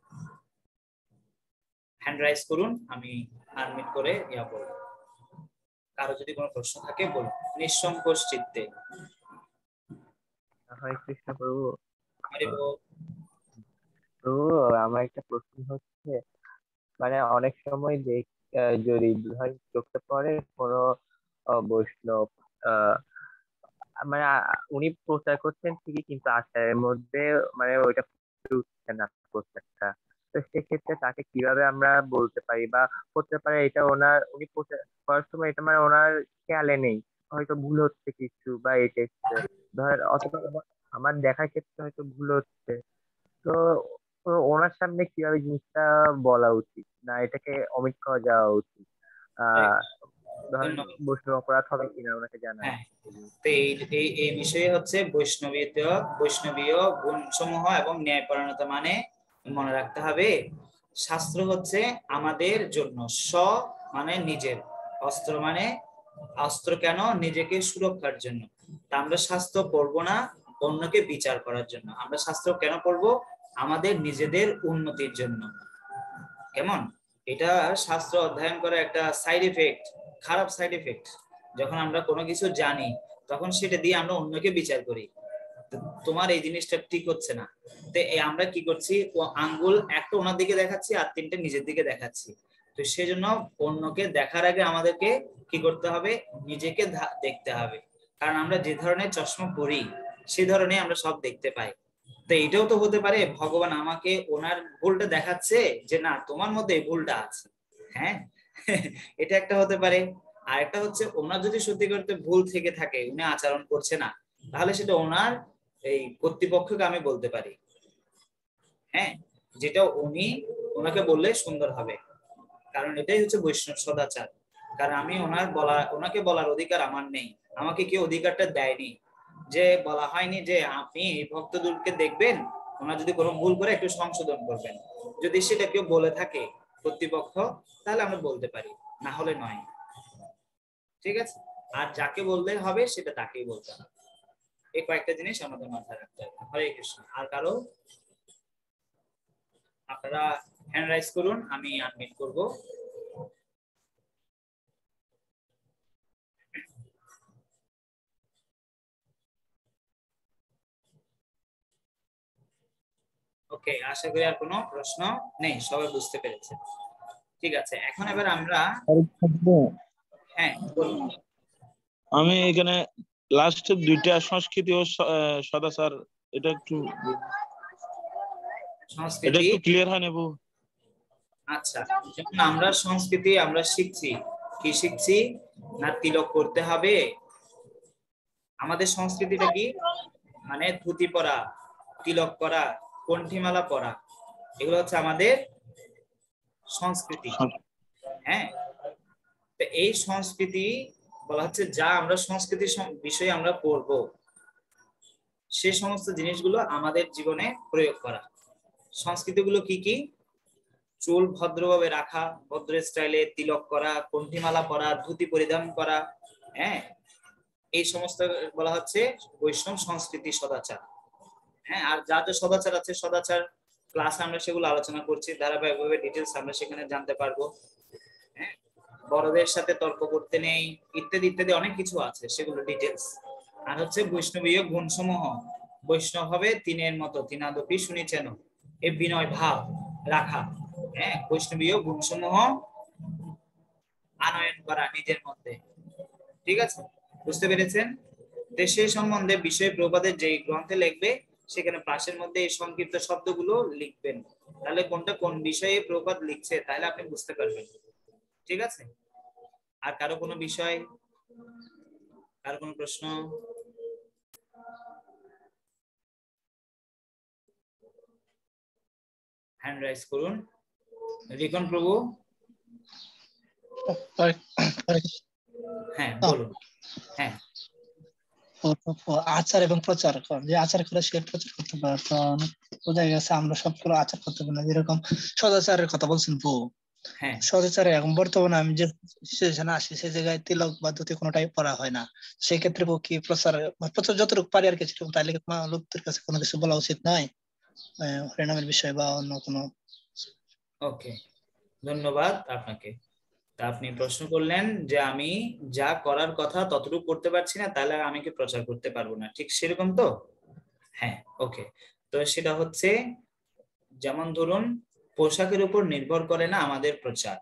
হ্যান্ড রাইজ করুন, আমি আনমিউট করে ইয়া বলবো। কারো যদি কোনো প্রশ্ন থাকে বলুন নিঃসংকোচ চিত্তে। হরে কৃষ্ণ প্রভু। হরে বল। প্রভু আমার একটা প্রশ্ন হচ্ছে, মানে অনেক সময় যদি চোখে পড়ে কোনো বৈষ্ণব মানে উনি প্রচার করছেন ঠিকই, কিন্তু আচারের মধ্যে মানে ওইটা উঠছে না প্রচারটা, তো সেক্ষেত্রে তাকে কিভাবে আমরা বলতে পারি, বা করতে পারে এটা উনি প্রচার করার সময় এটা মানে ওনার খেয়ালে নেই, হয়তো ভুল হচ্ছে কিছু বা এই টেক্সটে ধর, অথবা আমার দেখার ক্ষেত্রে হয়তো ভুল হচ্ছে, তো ওনার সামনে কিভাবে জিনিসটা বলা উচিত, না এটাকে অমিট করা যাওয়া উচিত, বৈষ্ণব অপরাধ হবে কিনা ওনাকে জানায়। তো এই বিষয়ে হচ্ছে বৈষ্ণবীয় গুণসমূহ এবং ন্যায়পরায়ণতা মানে মনে রাখতে হবে, শাস্ত্র হচ্ছে আমাদের জন্য, মানে নিজের, অস্ত্র মানে অস্ত্র কেন, নিজেকে সুরক্ষার জন্য। তা আমরা শাস্ত্র পড়বো না অন্যকে বিচার করার জন্য, আমরা শাস্ত্র কেন পড়বো, আমাদের নিজেদের উন্নতির জন্য। কেমন, এটা শাস্ত্র অধ্যয়ন করা একটা সাইড এফেক্ট, খারাপ সাইড এফেক্ট। যখন আমরা কোনো কিছু জানি তখন সেটা দিয়ে আমরা অন্যকে বিচার করি, তোমার এই জিনিসটা ঠিক হচ্ছে না, তো আমরা কি করছি, আঙ্গুল একটা ওনার দিকে দেখাচ্ছি আর 3টে নিজের দিকে দেখাচ্ছি। তো সেজন্য অন্যকে দেখার আগে আমাদেরকে কি করতে হবে, নিজেকে দেখতে হবে, কারণ আমরা যে ধরনের চশমা পরি সেই ধরনের আমরা সব দেখতে পাই। তো এটাও তো হতে পারে ভগবান আমাকে ওনার ভুলটা দেখাচ্ছে যে না তোমার মধ্যে এই ভুলটা আছে। হ্যাঁ এটা একটা হতে পারে। আর একটা হচ্ছে ওনার যদি সত্যি করতে ভুল থেকে থাকে, উনি আচরণ করছে না, তাহলে সেটা ওনার এই কর্তৃপক্ষকে আমি বলতে পারি। হ্যাঁ, যেটা উনি ওনাকে বললে সুন্দর হবে, কারণ এটাই হচ্ছে বৈষ্ণব সদাচার। কারণ আমি ওনাকে বলার অধিকার আমার নেই, আমাকে কেউ অধিকারটা দেয়নি, যে বলা হয়নি যে আপনি এই ভক্তদেরকে দেখবেন, ওনার যদি কোনো ভুল করে একটু সংশোধন করবেন। যদি সেটা কেউ বলে থাকে কর্তৃপক্ষ, তাহলে আমরা বলতে পারি, না হলে নয়। ঠিক আছে, আর যাকে বলতে হবে সেটা তাকেই বলতে হবে। এই কয়েকটা জিনিস আমাদের মাথায় রাখতে হবে। হরে কৃষ্ণ। আর কারো? আপনারা হ্যান্ড রাইজ করুন, আমি আনমিউট করব। ওকে, আশা করি আর কোনো প্রশ্ন নেই, সবাই বুঝতে পেরেছে। ঠিক আছে, এখন এবার আমরা হ্যাঁ বলুন। আমি এখানে লাস্ট দুইটা সংস্কৃতি ও সদাচার, এটা একটু ক্লিয়ার হয় নেব। আচ্ছা, যখন আমরা সংস্কৃতি আমরা শিখছি, কি শিখছি না তিলক করতে হবে। আমাদের সংস্কৃতিটা কি, মানে ধুতি পরা, তিলক করা, কণ্ঠিমালা পরা, এগুলো হচ্ছে আমাদের সংস্কৃতি। হ্যাঁ, তো এই সংস্কৃতি বলা হচ্ছে যা আমরা সংস্কৃতির বিষয়ে আমরা পড়ব, সে সমস্ত জিনিসগুলো আমাদের জীবনে প্রয়োগ করা। সংস্কৃতিগুলো কি কি? চুল ভদ্রভাবে রাখা, ভদ্র স্টাইলে তিলক করা, কণ্ঠিমালা পরা, ধুতি পরিধান করা। হ্যাঁ, এই সমস্ত বলা হচ্ছে বৈষ্ণব সংস্কৃতি সদাচার। হ্যাঁ, আর যা যা সদাচার আছে, সদাচার ক্লাসে আমরা সেগুলো আলোচনা করছি ধারাবাহিকভাবে, ডিটেলস আমরা সেখানে জানতে পারবো। হ্যাঁ, বড়দের সাথে তর্ক করতে নেই, ইত্যাদি ইত্যাদি অনেক কিছু আছে, সেগুলো ডিটেলস। আর হচ্ছে বৈষ্ণবীয় গুণসমূহ, বৈষ্ণব হবে তিনের মতো, তিনাদপি শুনেছেন, এই বিনয় ভাব রাখা। হ্যাঁ, বৈষ্ণবীয় গুণসমূহ আনয়ন করা নিজের মধ্যে। ঠিক আছে, বুঝতে পেরেছেন? তো সেই সম্বন্ধে বিষয় প্রবাদের যে গ্রন্থে লিখবে, সেখানে পাশের মধ্যে এই সংক্ষিপ্ত শব্দগুলো লিখবেন, তাহলে কোনটা কোন বিষয়ে প্রবাদ লিখছে তাহলে আপনি বুঝতে পারবেন। ঠিক আছে, আর কারো কোনো বিষয়, কারো কোনো প্রশ্ন? হ্যান্ড রাইজ করুন। রিকন প্রভু। হ্যাঁ বলুন। হ্যাঁ, আচার এবং প্রচার, যে আচার করে সে প্রচার করতে পারে। তো বোঝা গেছে আমরা সবগুলো আচার করতে পারি না। যেরকম সদাচারের কথা বলছেন বউ, সদাচারে এখন বর্তমানে আমি যে সিচুয়েশনে আসি, সেই জায়গায় তিলক বা ধুতি কোনোটাই পরা হয় না। সেই ক্ষেত্রে বউ কি প্রচার যতটুকু পারি আর কিছু, তাইলে লোকদের কাছে কোনো কিছু বলা উচিত নয় হরিনামের বিষয় বা অন্য কোনো? ওকে, ধন্যবাদ আপনাকে। তা আপনি প্রশ্ন করলেন যে আমি যা করার কথা ততটুকু করতে পারছি না, তাহলে আমি কি প্রচার করতে পারবো না, ঠিক সেরকম তো? হ্যাঁ, ওকে। তো সেটা হচ্ছে, যেমন ধরুন পোশাকের উপর নির্ভর করে না আমাদের প্রচার,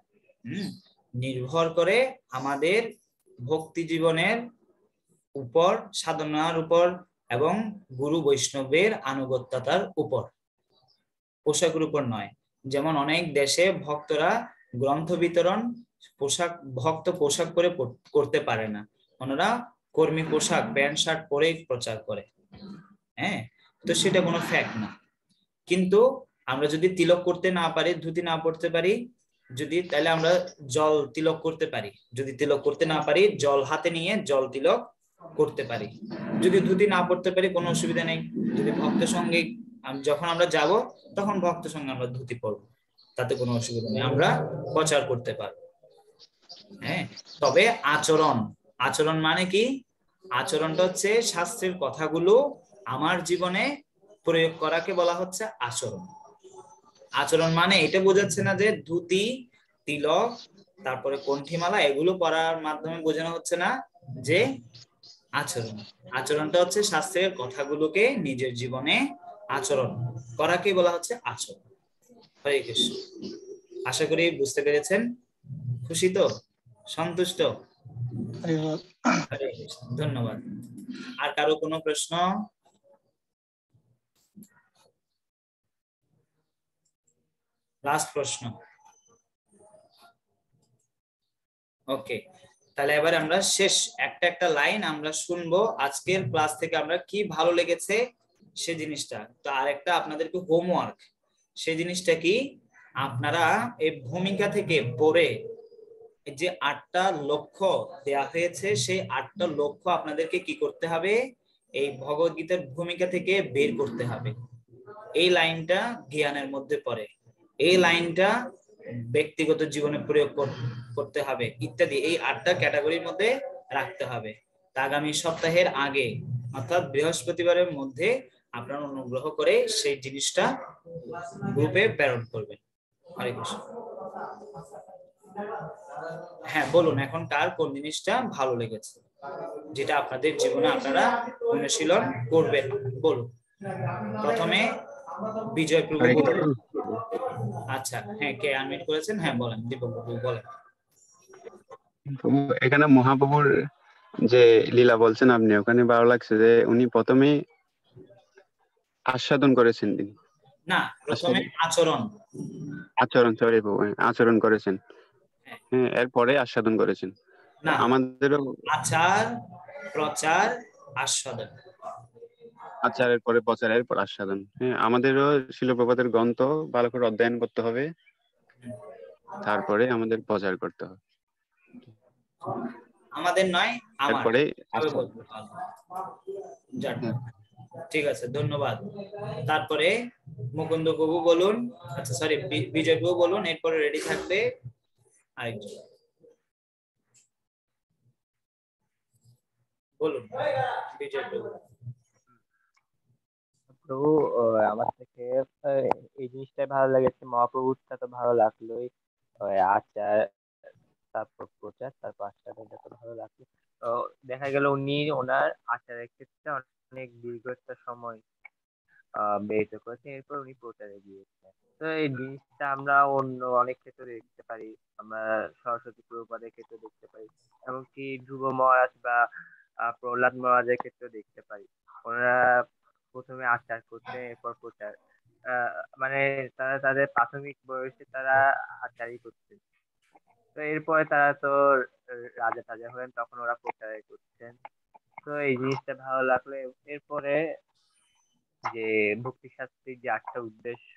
নির্ভর করে আমাদের ভক্তি জীবনের উপর, সাধনার উপর এবং গুরু বৈষ্ণবের আনুগত্যতার উপর, পোশাকের উপর নয়। যেমন অনেক দেশে ভক্তরা গ্রন্থ বিতরণ ভক্ত পোশাক পরে করতে পারে না, ওনারা কর্মী পোশাক প্যান্ট শার্ট পরে প্রচার করে। হ্যাঁ, তো সেটা কোনো ফ্যাক্ট না। কিন্তু আমরা যদি তিলক করতে না পারি, ধুতি না পড়তে পারি, যদি তাহলে আমরা জল তিলক করতে পারি। যদি তিলক করতে না পারি, জল হাতে নিয়ে জল তিলক করতে পারি। যদি ধুতি না পড়তে পারি, কোনো অসুবিধা নেই। যদি ভক্ত সঙ্গে যখন আমরা যাব, তখন ভক্ত সঙ্গে আমরা ধুতি পরবো, তাতে কোনো অসুবিধা নেই, আমরা প্রচার করতে পারবো। হ্যাঁ, তবে আচরণ, আচরণ মানে কি? আচরণটা হচ্ছে শাস্ত্রের কথাগুলো আমার জীবনে প্রয়োগ করাকে বলা হচ্ছে আচরণ। আচরণ মানে এটা বোঝাচ্ছে না যে ধুতি, তিলক, তারপরে কণ্ঠিমালা এগুলো পরার মাধ্যমে বোঝানো হচ্ছে না যে আচরণ। আচরণটা হচ্ছে শাস্ত্রের কথাগুলোকে নিজের জীবনে আচরণ করাকে বলা হচ্ছে আচরণ। হরে কৃষ্ণ। আশা করি বুঝতে পেরেছেন। খুশি তো? সন্তুষ্ট? হরে কৃষ্ণ, ধন্যবাদ। আর কারো কোনো প্রশ্ন? লাস্ট প্রশ্ন। ওকে, তাহলে এবার আমরা শেষ একটা লাইন আমরা শুনবো আজকের ক্লাস থেকে আমরা কি ভালো লেগেছে সে জিনিসটা। তো আরেকটা আপনাদেরকে হোমওয়ার্ক, সেই জিনিসটা কি, আপনারা এই ভূমিকা থেকে পড়ে যে 8টা লক্ষ্য দেয়া হয়েছে সেই 8টা লক্ষ্য আপনাদেরকে কি করতে হবে, এই ভগবদ্গীতার ভূমিকা থেকে বের করতে হবে। এই লাইনটা জ্ঞানের মধ্যে পড়ে, এই লাইনটা ব্যক্তিগত জীবনে প্রয়োগ করতে হবে ইত্যাদি, এই 8টা ক্যাটাগরির মধ্যে রাখতে হবে। আগামী সপ্তাহের আগে অর্থাৎ বৃহস্পতিবারের মধ্যে আপনারা অনুগ্রহ করে সেই জিনিসটা গ্রুপে প্রেরণ করবেন। হরে কৃষ্ণ। হ্যাঁ বলুন, এখন কার কোন জিনিসটা ভালো লেগেছে, যেটা আপনাদের জীবনে আপনারা অনুশীলন করবেন, বলুন। প্রথমে বিজয় প্রভু বলুন। আচ্ছা, হ্যাঁ, কে আনমিউট করেছেন? হ্যাঁ বলেন, দীপক বাবু বলেন। এখানে মহাপ্রভুর যে লীলা বলছেন আপনি, ওখানে ভালো লাগছে যে উনি প্রথমে আস্বাদন করেছেন, তিনি না, প্রথমে আচরণ করেছেন, হ্যাঁ, এরপরে আস্বাদন করেছেন। না, আমাদেরও আচার, প্রচার, আস্বাদন। আচারের পরে প্রচারের পর আস্বাদন। হ্যাঁ, আমাদেরও শিল প্রপাতের গ্রন্থ ভালো করে অধ্যয়ন করতে হবে, তারপরে আমাদের প্রচার করতে হবে। আমাদের নয়, তারপরে ঠিক আছে, ধন্যবাদ। তারপরে মুকুন্দ প্রভু বলুন, আচ্ছা সরি বিজয় প্রভু বলুন, এরপরে রেডি থাকবে আরেকজন বলুন। বিজয় প্রভু। প্রভু, আমার থেকে এই জিনিসটাই ভালো লেগেছে, মহাপ্রভুটা তো ভালো লাগলোই, আচার, তারপর প্রচার, তারপর আচারটা তো ভালো লাগলো। তো দেখা গেল উনি ওনার আচারের ক্ষেত্রে অনেক দীর্ঘ একটা সময় ব্যয় করেছেন, এরপর উনি প্রচারে গিয়েছেন। তো এই জিনিসটা আমরা অন্য অনেক ক্ষেত্রে দেখতে পারি, আমরা সরস্বতী প্রভুপাদের ক্ষেত্রে দেখতে পারি, এমনকি ধ্রুব মহারাজ বা প্রহ্লাদ মহারাজের ক্ষেত্রে দেখতে পারি। ওনারা প্রথমে আচার করতেন, এরপর প্রচার, মানে তারা তাদের প্রাথমিক বয়সে তারা আচারই করতেন। তো এরপরে তারা তো রাজা টাজা হলেন, তখন ওরা প্রচারে করছেন। তো এই জিনিসটা ভালো লাগলো। এরপরে যে ভক্তি শাস্ত্রীর যে 8টা উদ্দেশ্য,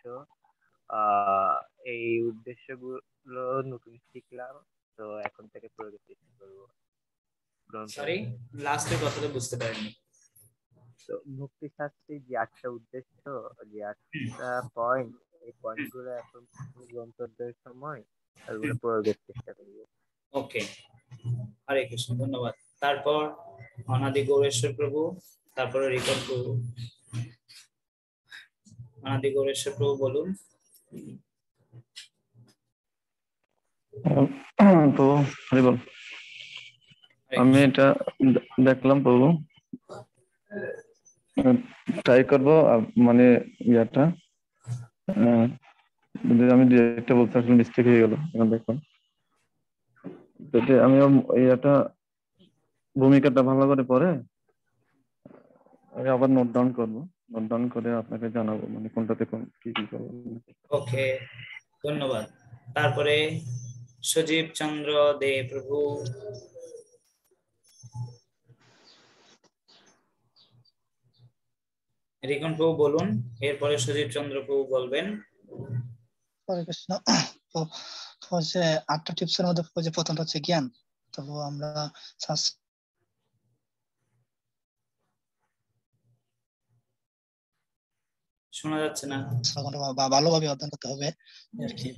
এই উদ্দেশ্যগুলো নতুন শিখলাম, তো এখন থেকে প্রয়োগের চেষ্টা করবো। সরি, লাস্টের কথাটা বুঝতে পারিনি। তো ভক্তি শাস্ত্রীর যে 8টা উদ্দেশ্য, যে 8টা পয়েন্ট, এই পয়েন্ট গুলো এখন গ্রন্থ অধ্যয়নের সময় ওগুলো প্রয়োগের চেষ্টা করবো। ওকে, হরে কৃষ্ণ, ধন্যবাদ। তারপর অনাদি গৌরেশ্বর প্রভু, তারপরে রিকন প্রভু। অনাদি গৌরেশ্বর প্রভু বলুন। প্রভু হরি বল। আমি এটা দেখলাম প্রভু, ট্রাই করবো, মানে ইয়াটা আমি একটা বলতে আসলে মিস্টেক হয়ে গেল, দেখুন যদি আমি ইয়াটা ভূমিকাটা ভালো করে পড়ে আমি আবার নোট ডাউন করবো, নোট ডাউন করে আপনাকে জানাবো মানে কোনটাতে কোন কি কি করবো। ওকে, ধন্যবাদ। তারপরে সজীব চন্দ্র দে প্রভু। রিকন প্রভু বলুন, এরপরে সজীব চন্দ্র প্রভু বলবেন। হরে কৃষ্ণ। তো হচ্ছে 8টা টিপসের মধ্যে যে প্রথমটা হচ্ছে জ্ঞান। তো আমরা শোনা যাচ্ছে না, ভালোভাবে অধ্যয়ন করতে হবে আর কি।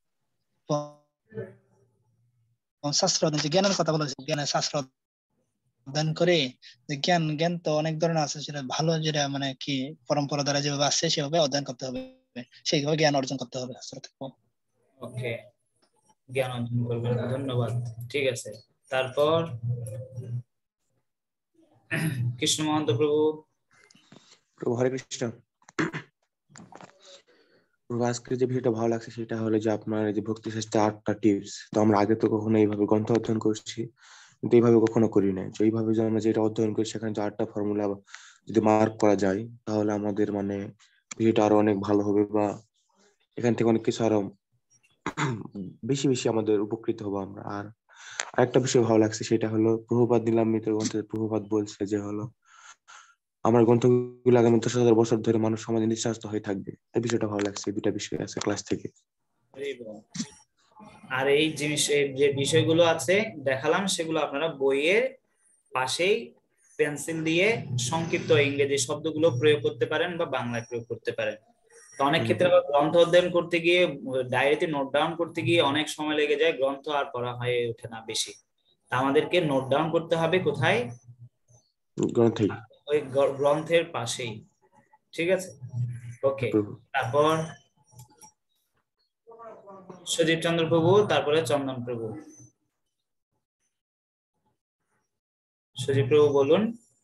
শাস্ত্র অধ্যয়ন, যে জ্ঞানের কথা বলা হয়েছে, জ্ঞানের শাস্ত্র অধ্যয়ন করে জ্ঞান তো অনেক ধরনের আছে, সেটা ভালো, যেটা মানে কি পরম্পরা দ্বারা যেভাবে আসছে সেভাবে অধ্যয়ন করতে হবে, সেইভাবে জ্ঞান অর্জন করতে হবে শাস্ত্র থেকে। ওকে, জ্ঞান অর্জন করবেন, ধন্যবাদ। ঠিক আছে, তারপর কৃষ্ণ মহন্ত প্রভু। প্রভু হরে কৃষ্ণ। প্রভু আজকে যে ভিডিওটা ভালো লাগছে সেটা হলো যে আপনার যে ভক্তি শাস্ত্রে 8টা টিপস, তো আমরা আগে তো কখনো এইভাবে গ্রন্থ অধ্যয়ন করছি, কিন্তু এইভাবে কখনো করি নাই। তো এইভাবে যদি আমরা যেটা অধ্যয়ন করি সেখানে যে 8টা ফর্মুলা যদি মার্ক করা যায় তাহলে আমাদের মানে বিষয়টা আরো অনেক ভালো হবে, বা এখান থেকে অনেক কিছু আরো বেশি বেশি আমাদের উপকৃত হবো আমরা। আর আরেকটা বিষয় ভালো লাগছে সেটা হলো প্রভুপাদ নীলামৃত গ্রন্থে প্রভুপাদ বলছে যে হলো আমার গ্রন্থগুলো আগামী 10,000 বছর ধরে মানুষ সমাজে নিঃস্বার্থ হয়ে থাকবে। এই বিষয়টা ভালো লাগছে। এই দুটা বিষয় আছে ক্লাস থেকে। আর এই জিনিস যে বিষয়গুলো আছে দেখালাম সেগুলো আপনারা বইয়ের পাশেই পেন্সিল দিয়ে সংক্ষিপ্ত ইংরেজি শব্দগুলো প্রয়োগ করতে পারেন বা বাংলায় প্রয়োগ করতে পারেন। তো অনেক ক্ষেত্রে আবার গ্রন্থ অধ্যয়ন করতে গিয়ে ডায়েরিতে নোট ডাউন করতে গিয়ে অনেক সময় লেগে যায়, গ্রন্থ আর পড়া হয়ে ওঠে না বেশি। আমাদেরকে নোট ডাউন করতে হবে কোথায়? গ্রন্থেই, ওই গ্রন্থের পাশেই। ঠিক আছে, ওকে। তারপর সুদীপ চন্দ্র প্রভু, তারপরে চন্দন প্রভু। সুদীপ প্রভু বলুন।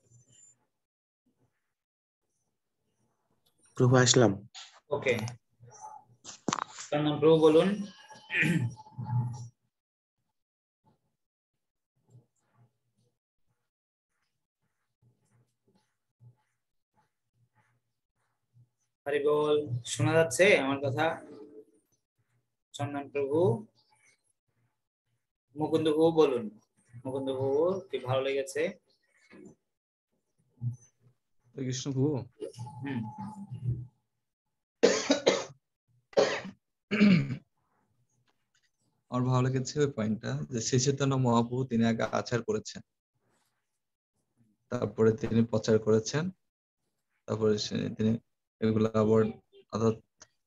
প্রভু আসলাম। ওকে, চন্দন প্রভু বলুন। হরি বল, শোনা যাচ্ছে আমার কথা? চন্দন প্রভু। মুকুন্দ প্রভু বলুন। মুকুন্দ প্রভু, কি ভালো লেগেছে? কৃষ্ণ প্রভু, আমার ভালো লেগেছে ওই পয়েন্টটা যে শ্রী চৈতন্য মহাপ্রভু তিনি আগে আচার করেছেন, তারপরে তিনি প্রচার করেছেন, তারপরে তিনি এগুলো আবার অর্থাৎ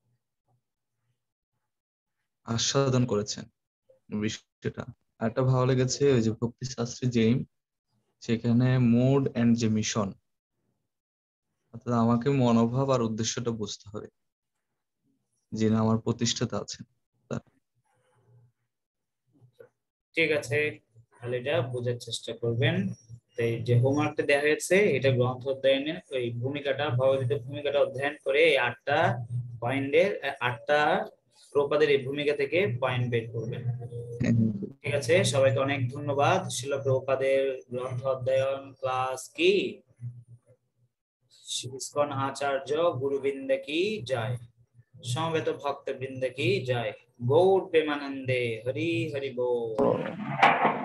আস্বাদন করেছেন বিষয়টা। আরেকটা ভালো লেগেছে ওই যে ভক্তি শাস্ত্রী জেইম, সেখানে মোড এন্ড যে মিশন, অর্থাৎ আমাকে মনোভাব আর উদ্দেশ্যটা বুঝতে হবে, যিনি আমার প্রতিষ্ঠাতা আছেন। ঠিক আছে, তাহলে এটা বোঝার চেষ্টা করবেন। এই যে হোমওয়ার্কটা দেওয়া হয়েছে এটা গ্রন্থ অধ্যয়নের ওই ভূমিকাটা, ভগবদ্গীতার ভূমিকাটা অধ্যয়ন করে এই 8টা পয়েন্টের 8টা প্রপাদের এই ভূমিকা থেকে পয়েন্ট বের করবেন। ঠিক আছে, সবাইকে অনেক ধন্যবাদ। শিল প্রভুপাদের গ্রন্থ অধ্যয়ন ক্লাস কি ইসকন আচার্য গুরুবৃন্দ কি জয়, সমবেত ভক্তবৃন্দ কি জয়, গৌর প্রেমানন্দে হরি হরি বল।